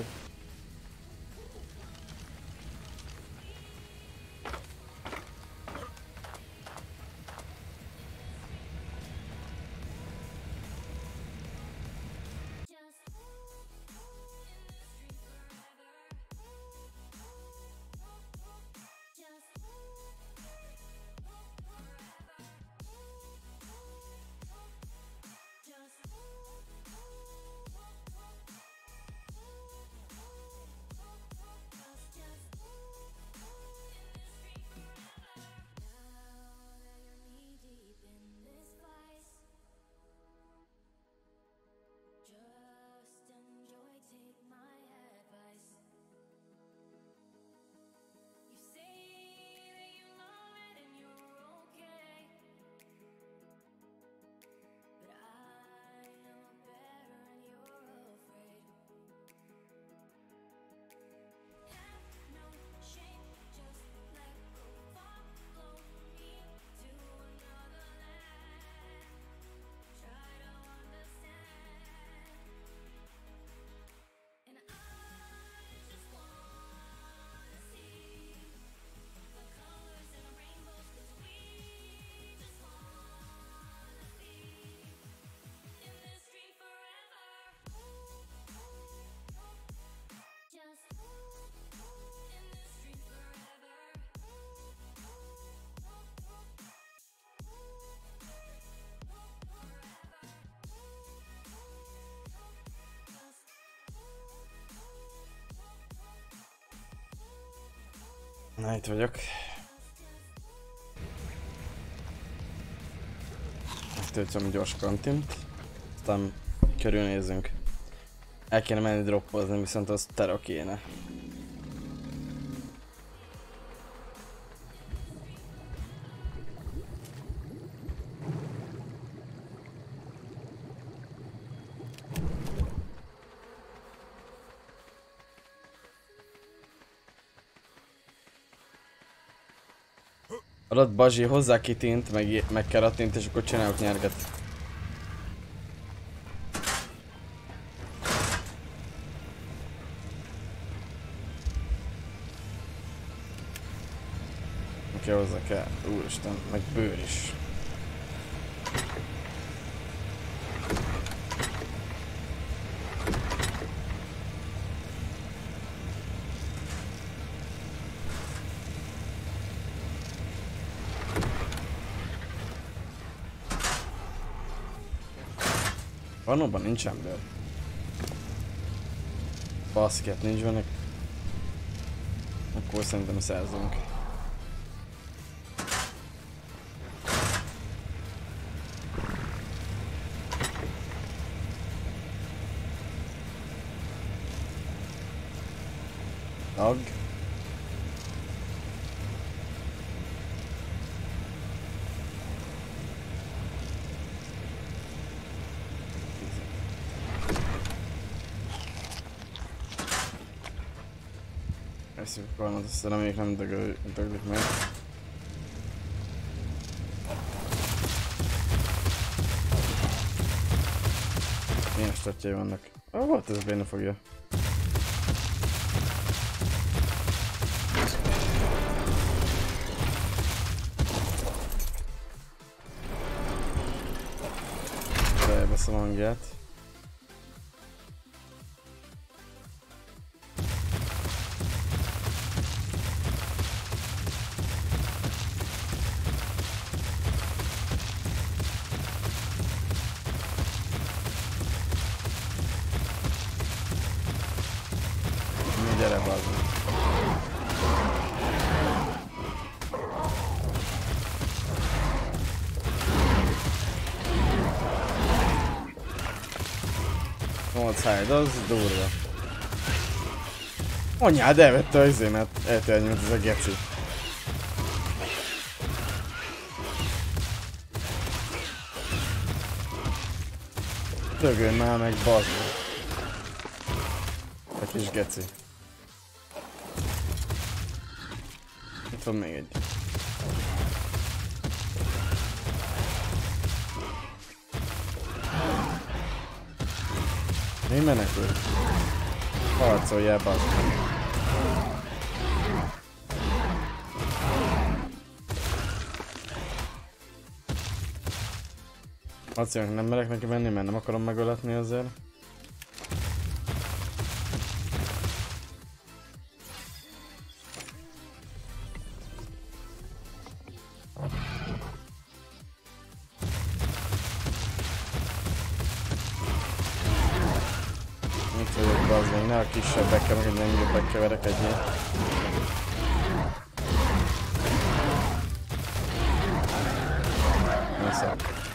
Na, itt vagyok. Megtöltöm gyors kantint. Aztán körülnézünk. El kéne menni droppozni, viszont az tera kéne. Adott Bazsi hozzá kitint, meg keratint, és akkor csináljuk nyerget. Oké, hozzá kell. Úristen, meg bőr is. Valóban nincs ember. Baszket nincs benne. Akkor szerintem szerzünk. Tag. Eszünk van, azt reméljük nem döglik meg. Milyen statjai vannak? Volt ez béna fogja. Elveszem a hangját. Gyere, bazd. Hide, az durva. Anyád elvette az izémet, eltérnyújt ez a geci. Dögölj már meg, bazd. A kis geci. Itt van még egy. Mi menekül? Harcoljál, bazd. Harcoljunk, nem merek neki menni, mert nem akarom megöletni azért. Ne a kisebbekkel, meg egy gyengébbekkel verekedjél. Messze.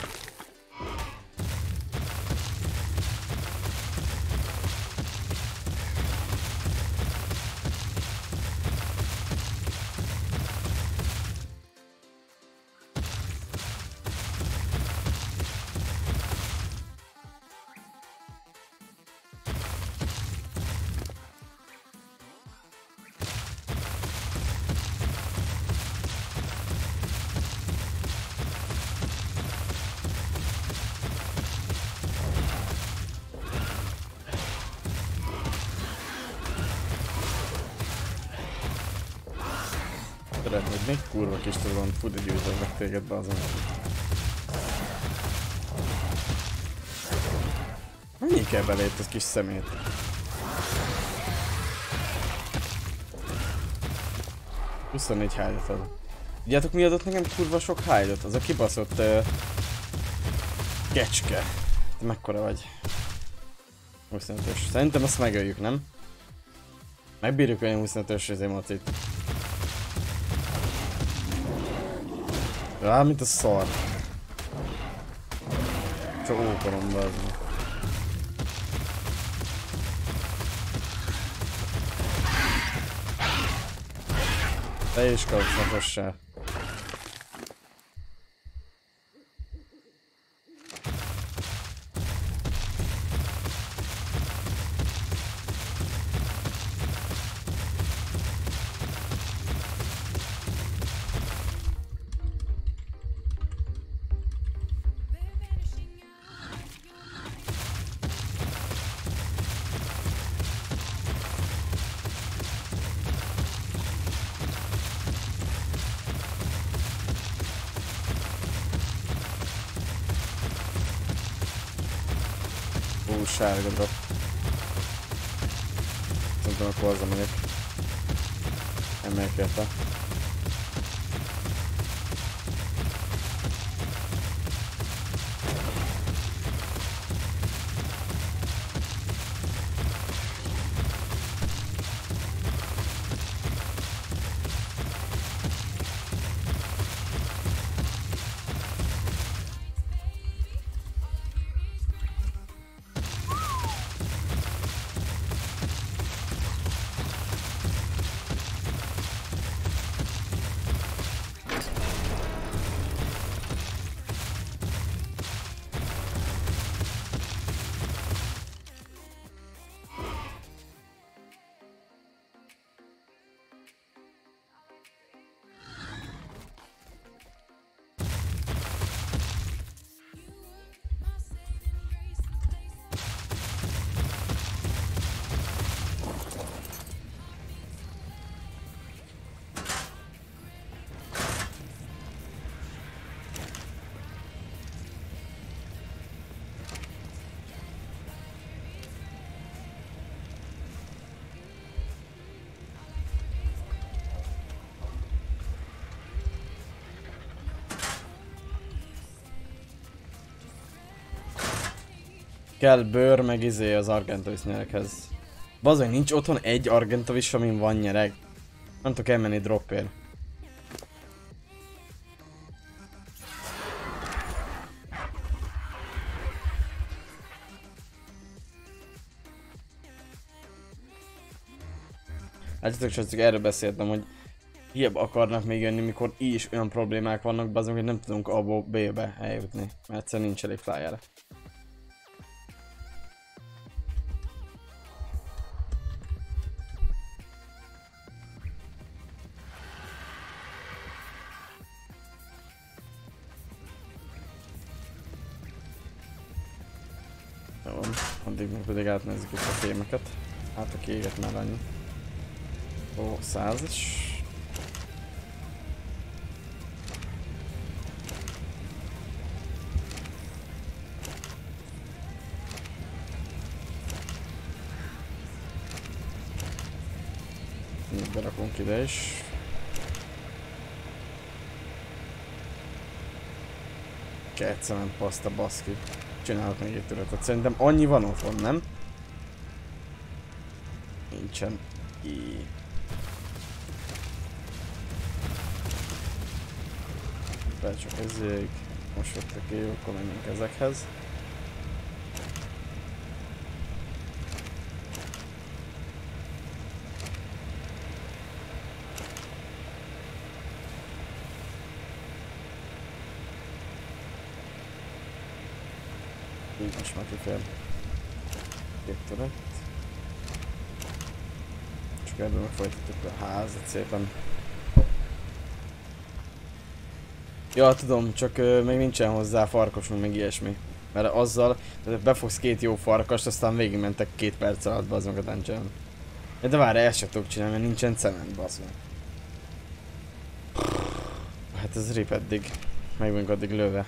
Hogy még kurva kis tudom, fut egy gyűjtőznek téged be azon. Mennyi kell bele itt az kis szemét? ...24 hide-ot ad. Tudjátok mi adott nekem kurva sok hide-ot? Az a kibaszott... kecske. Te mekkora vagy? 25-ös. Szerintem azt megöljük, nem? Megbírjuk olyan 25-ös izé mocit. Rá, mint a szar. Csak ókoromba az. Te is kapsz, ne fossál. Sárga drop. Szerintem akkor azzal megyek. Emeljek érte. Kell bőr meg izé az Argentavis nyerekhez. Bazony, nincs otthon egy Argentavis, amin van nyereg. Nem tudok elmenni dropért. Látjátok, csak erről beszéltem, hogy hiába akarnak még jönni, mikor is olyan problémák vannak, bazony, hogy nem tudunk A-ból B-be eljutni. Mert egyszerűen nincs elég flyer. Addig még pedig átnézzük itt a fémeket. Hát aki éget már annyi. Ó, 100-es. Még berakunk ide is. Ketszement paszta, baszki. Csinálok még egy törököt. Szerintem annyi van otthon, nem? Nincsen. Be csak ezért. Most jöttek ki, akkor menjünk ezekhez. Így most már kifér. Két törött. Csak ebből meg folytatjuk a házat szépen. Ja, tudom, csak még nincsen hozzá farkasunk, meg ilyesmi. Mert azzal, befogsz két jó farkast, aztán végigmentek 2 perc alatt bazd meg a dungeon. De várj, ezt sem tudok csinálni, mert nincsen cement, bazd meg. Hát ez rip eddig. Meg vagyunk addig lőve.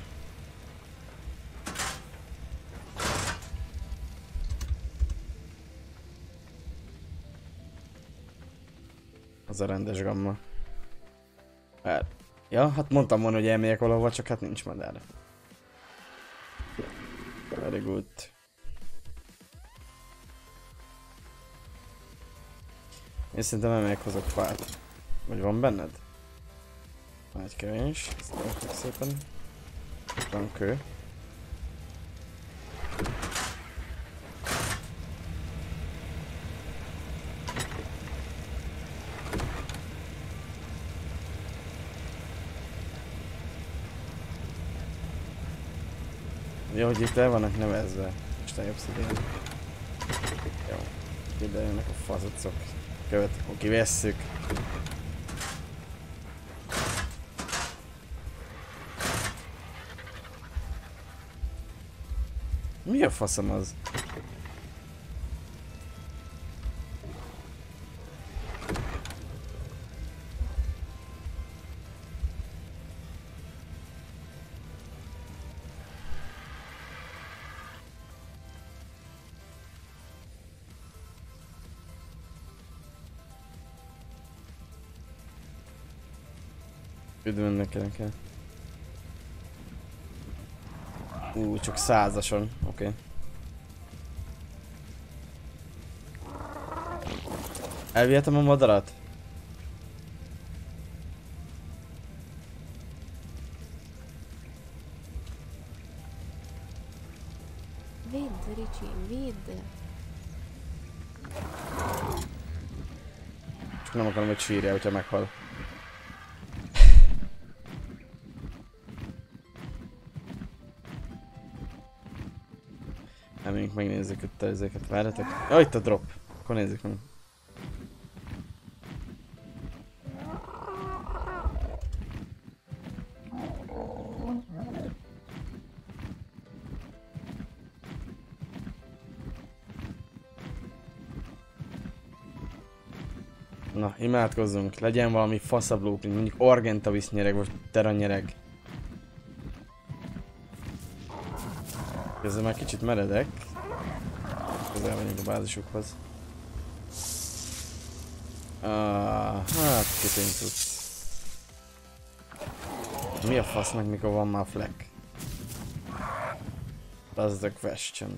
Az a rendes gamma. Ja, hát mondtam volna, hogy elmegyek valahova, csak hát nincs madár. Very good. Én szerintem elmegyek hozok fát. Vagy van benned? Egy kevés, ezt tartjuk szépen. Van kő. Jó, hogy itt el vannak nevezve. Most a jobb szidén. Jó. Ide jönnek a fazacok. Követ, akkor kivesszük. Mi a faszom az? Üdvönnek el. Csak 100-ason, oké. Elvihetem a madarat? Vidd, Ricsi, vidd! Csak nem akarom, hogy sírja, hogyha meghal. Elmegyünk megnézzük itt ezeket, várjatok. Ja, itt a drop. Akkor nézzük meg. Na, imádkozzunk. Legyen valami faszabb blueprint, mondjuk Argentavis nyereg, vagy Terra nyereg. Ezzel már kicsit meredek. Közel vagyunk a bázisukhoz. Hát kitűnt tudsz. Mi a fasznak, mikor van már fleck? That's the question.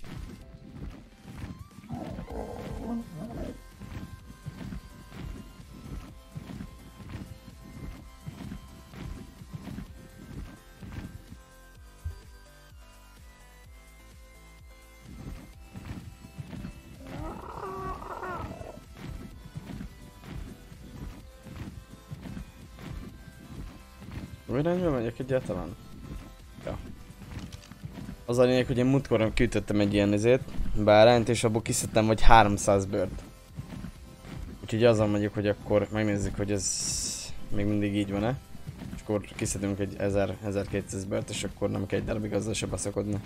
Irányba megyek egyáltalán? Ja. Az a lényeg, hogy én múltkor kiütöttem egy ilyen bárányt, és abból kiszedtem vagy 300 bőrt. Úgyhogy azon megyek, hogy akkor megnézzük, hogy ez még mindig így van-e. És akkor kiszedünk egy 1000-1200 bőrt, és akkor nem kell egy darabig azzal se baszakodni.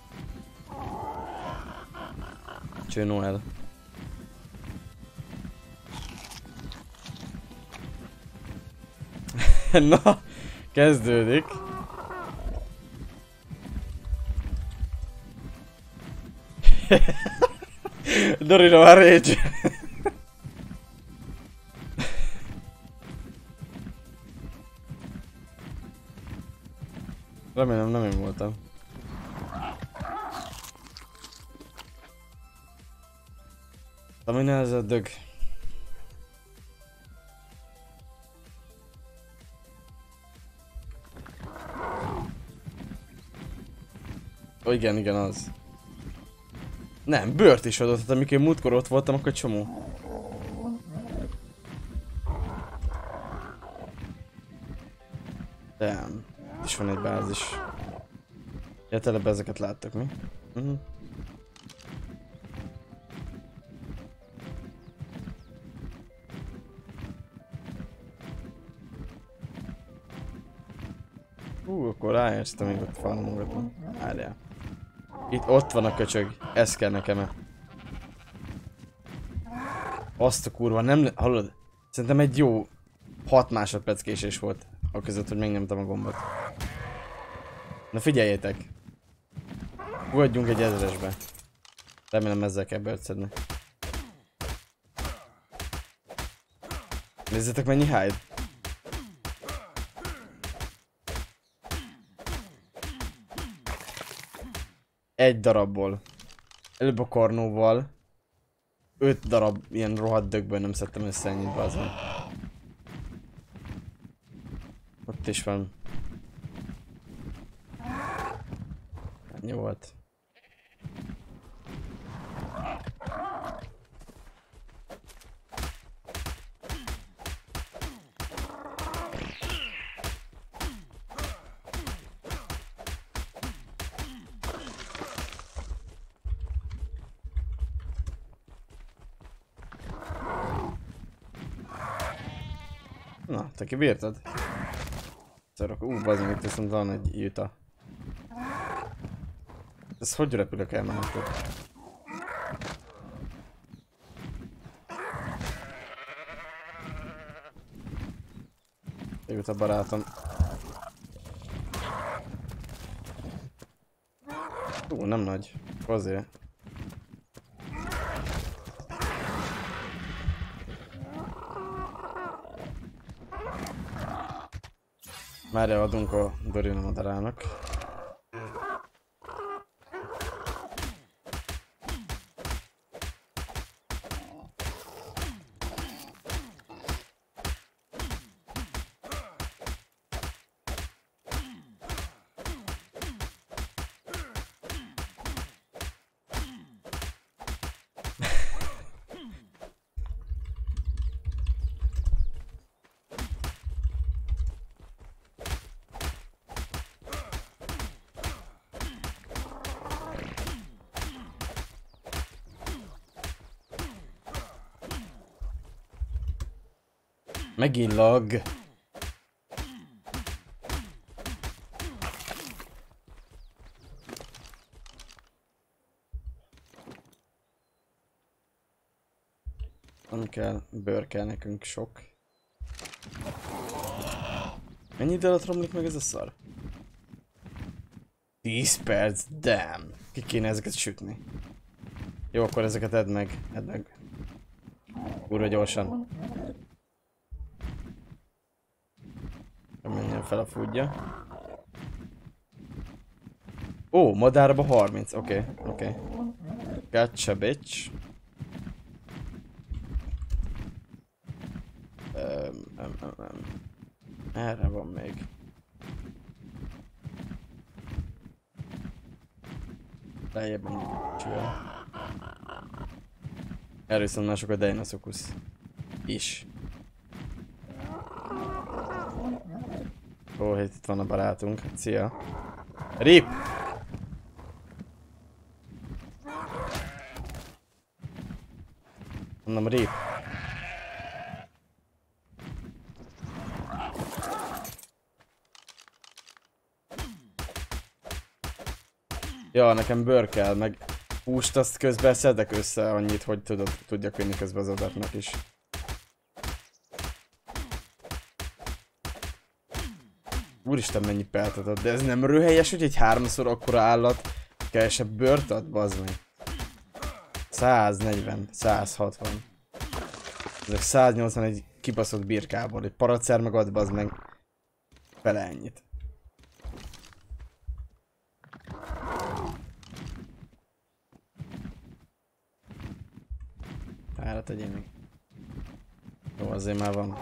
Cső Noel. Na! Kezdődik. Dorina már rage. Remélem nem én voltam. Ami ne ez a dög. Oh, igen, az. Nem, bőrt is adott, tehát amikor én múltkor ott voltam, akkor csomó. Damn. Itt is van egy bázis. Ja, telebe ezeket láttak mi? Akkor ráértem még ott farmogatni. Várjál. Ott van a köcsög. Ez kell nekem-e. Azt a kurva, nem... Hallod? Szerintem egy jó 6 másodperc késés volt. Aközött, hogy megnyomtam a gombot. Na figyeljetek! Fogadjunk egy 1000-esbe. Remélem ezzel kell bőrt szedni. Nézzétek mennyi hide. Egy darabból. Előbb a karnóval. 5 darab ilyen rohadt dögből nem szedtem össze ennyit, bazdmeg. Itt is van. Ennyi volt. Na, te kibírtad? Szarok, bazd meg, itt viszont van egy Utah. Ez hogy repülök el menekül? Utah barátom. Nem nagy. Azért. Merre adunk a Dorina madarának. Megint lag. Nem kell, bőr kell nekünk sok. Mennyi idő alatt romlik meg ez a szar? 10 perc, damn! Ki kéne ezeket sütni. Jó, akkor ezeket edd meg, edd meg. Kurva gyorsan. Menjen fel a foodja. Ó, madárba 30, oké. Gotcha, bitch. Erre van még. Lejjebb menjünk csővel. Erről viszont már sok a Deinosuchus is. Ó, itt van a barátunk. Szia. RIP! Mondom, RIP. Ja, nekem bőr kell, meg húst azt közben szedek össze annyit, hogy tudjak vinni közben az adatnak is. Úristen, mennyi peltet ad, de ez nem röhelyes, hogy egy 3-szor akkora állat kevesebb bőrt ad, bazd meg. 140, 160. Ezek 181 kibaszott birkából, egy paracer meg ad, bazd meg fele ennyit. Erre tegyél még. Jó, azért már van.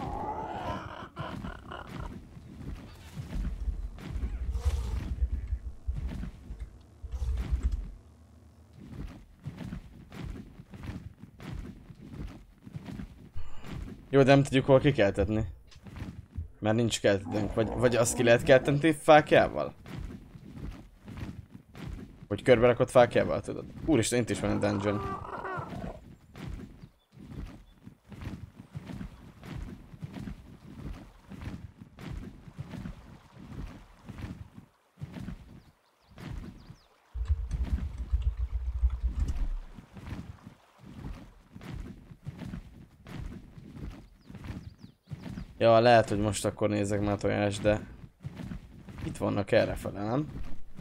Jó, de nem tudjuk hol kikeltetni. Mert nincs keltetőnk, vagy azt ki lehet kelteni fákjával? Hogy körbe rakott fákjával, tudod? Úristen, itt is van egy dungeon. Ja, lehet, hogy most akkor nézek már tojás, de itt vannak errefele, nem?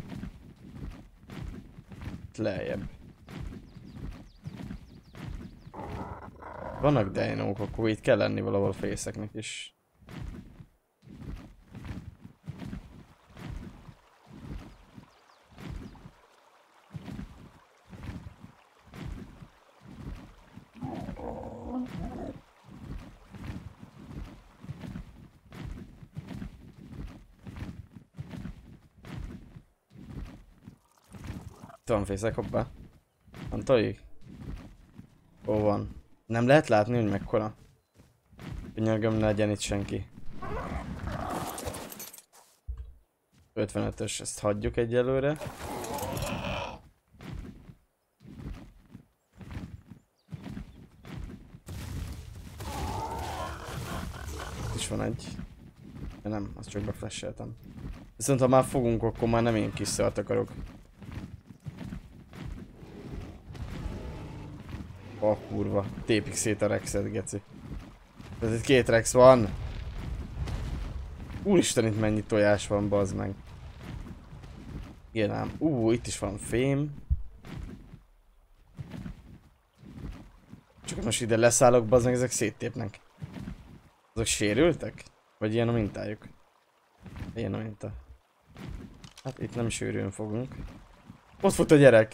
Itt lejjebb. Vannak dinók, akkor itt kell lenni valahol fészeknek is. van fészek, hoppá. Antoli? Hol van? Nem lehet látni, hogy mekkora? Könyörgöm, ne legyen itt senki. 55-ös, ezt hagyjuk egyelőre. Itt is van egy. De nem, azt csak beflasheltem. Viszont ha már fogunk, akkor már nem én kis szart akarok. Kurva. Tépik szét a Rexet, geci. Tehát itt 2 Rex van. Úristen, itt mennyi tojás van, bazd meg. Igen ám. Itt is van fém. Csak most ide leszállok, bazd meg, ezek széttépnek. Azok sérültek? Vagy ilyen a mintájuk? Ilyen a minta. Hát itt nem sűrűn fogunk. Ott fut a gyerek!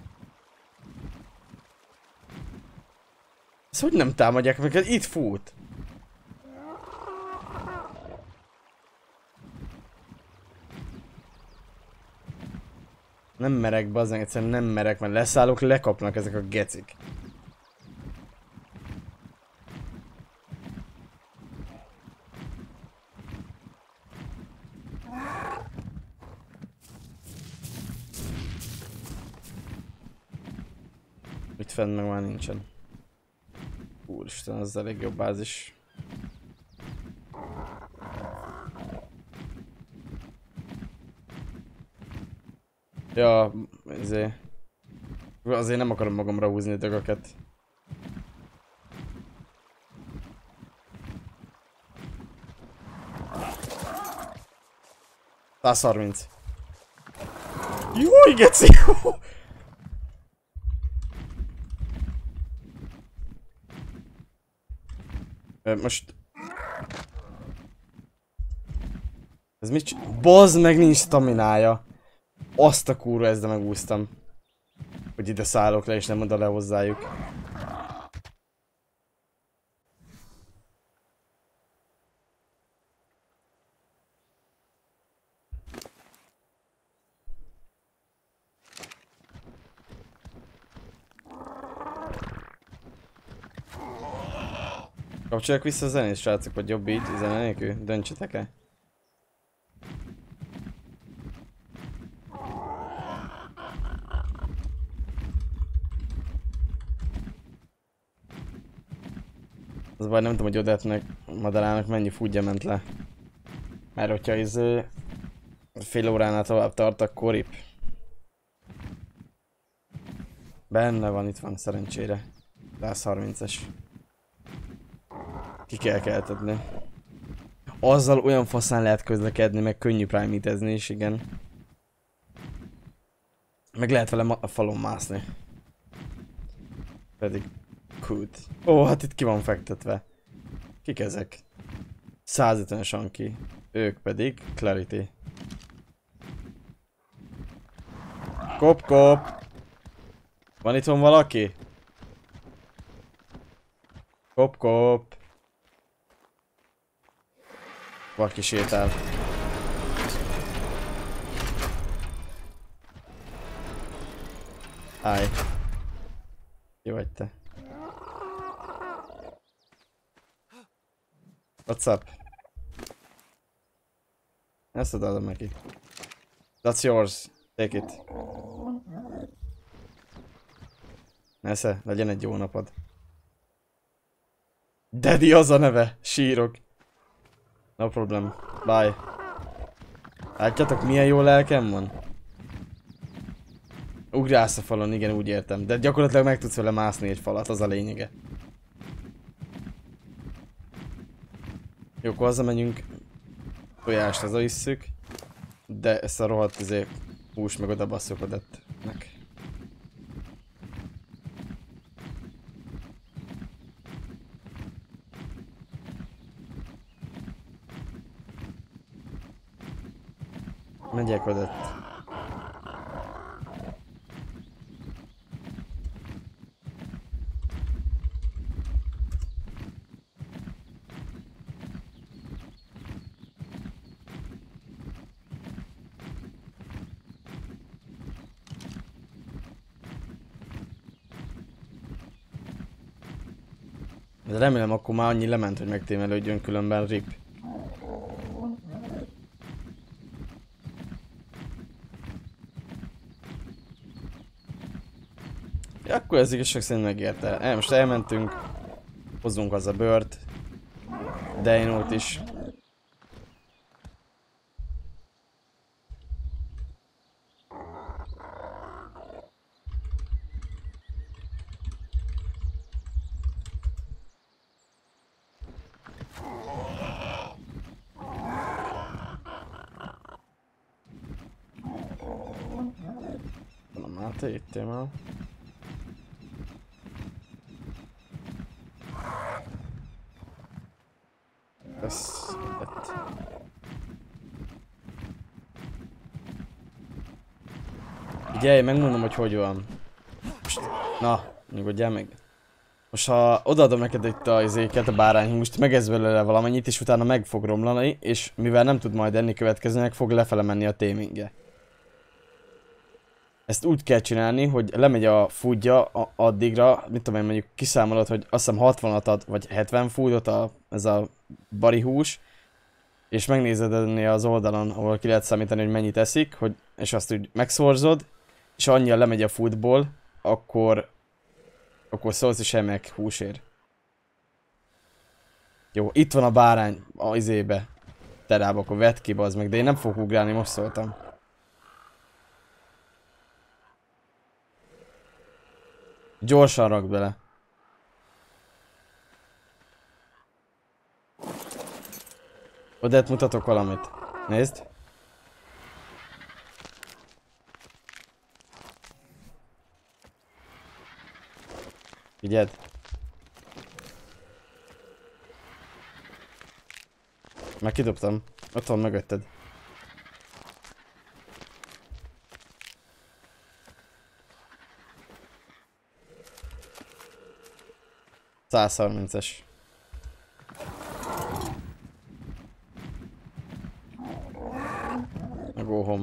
Ezt hogy nem támadják meg? Itt fut! Nem merek, bazdmeg, egyszerűen nem merek, mert leszállok, lekapnak ezek a gecik. Itt fenn meg már nincsen. Úristen, az elég jobb bázis. Ja, azért nem akarom magamra húzni a dögöket. $130. Júj, geci! Most... Ez mit bazd meg, nincs staminája. Azt a kurva, ezzel megúsztam. Hogy ide szállok le és nem oda le hozzájuk. Kapcsolják vissza a zenét, srácok, vagy jobb így, zene nélkül? Döntsetek el. Az baj, nem tudom, hogy Odette-nek, Madarának mennyi foodja ment le. Mert hogyha ez fél óránál tovább tart, akkor rip. Benne van, itt van szerencsére. 130-es. Ki kell keltetni. Azzal olyan faszán lehet közlekedni, meg könnyű prime-itezni is, igen. Meg lehet vele a falon mászni. Pedig... Kút. Ó, hát itt ki van fektetve. Kik ezek? 150-es Anki. Ők pedig Clarity. Kop, kop! Van itthon valaki? Kop, kop! Valaki sétál. Állj. Ki vagy te? What's up? Ezt adom neki. That's yours. Take it. Nesze, legyen egy jó napod. Daddy az a neve. Sírok. No problem. Bye. Látjátok, milyen jó lelkem van? Ugrálsz a falon, igen, úgy értem. De gyakorlatilag meg tudsz vele mászni egy falat, az a lényege. Jó, akkor hazamegyünk. Tojást hazavisszük. De ezt a rohadt hús meg oda basszuk Odette-nek. Megyek Odette. De remélem akkor már annyi lement, hogy megtémelődjön, különben rip. Ja, akkor ez igazság szerint megérte. Most elmentünk, hozzunk az a bört, Deinót is. Na már te jöttél már. Ez lett. Figyelj, megmondom, hogy hogy van. Most, na, nyugodjál meg. Most ha odaadom neked itt a izéket, a bárányhúst, megesz belőle valamennyit, és utána meg fog romlani, és mivel nem tud majd enni következőnek, fog lefele menni a témingje. Ezt úgy kell csinálni, hogy lemegy a foodja addigra, mit tudom én, mondjuk kiszámolod, hogy azt hiszem 60-at ad, vagy 70 foodot ez a bari hús, és megnézed ennél az oldalon, ahol ki lehet számítani, hogy mennyit eszik, és azt úgy megszorzod, és annyira lemegy a foodból, akkor szólsz is meg húsért. Jó, itt van a bárány a izébe. Terába, akkor vedd ki, bazd meg, de én nem fogok ugrálni, most szóltam. Gyorsan rakd bele. Odett mutatok valamit. Nézd. Figyeld. Már kidobtam. Ott van mögötted. $130-es. Go home.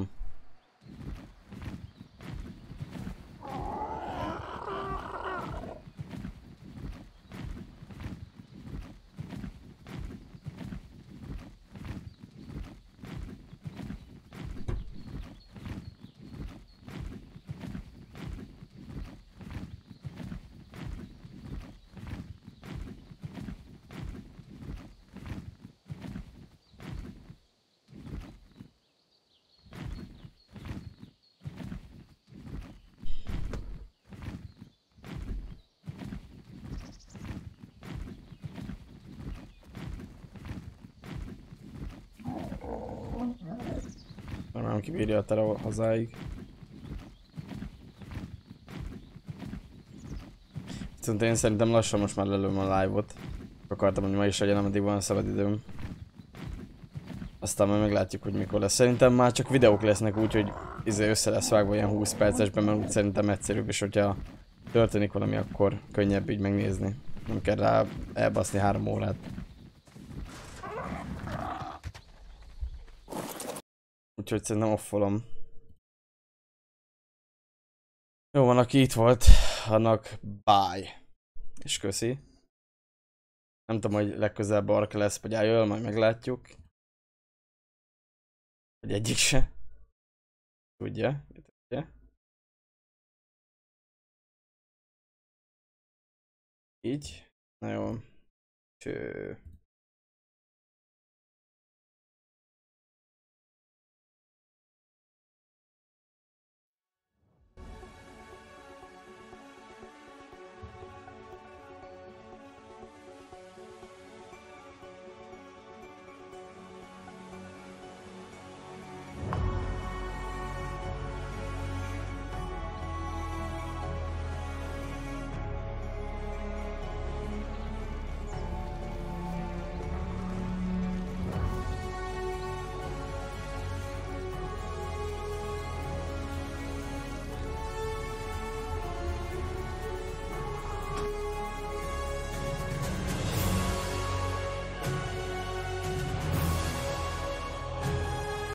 Nem kibírja a tele hazáig. Viszont én szerintem lassan most már lelőm a live-ot. Akartam, hogy ma is legyen, ameddig van szabad időm. Aztán majd meglátjuk, hogy mikor lesz. Szerintem már csak videók lesznek úgy, hogy össze lesz vágva ilyen 20 percesben, mert úgy szerintem egyszerűbb, és hogyha történik valami, akkor könnyebb így megnézni. Nem kell rá elbaszni 3 órát. Úgyhogy szerintem offolom. Jó van, aki itt volt, annak bye. És köszi. Nem tudom, hogy legközelebb arka lesz, vagy ájöl, majd meglátjuk. Vagy egyik se. Tudja. Így. Na jó. Cső.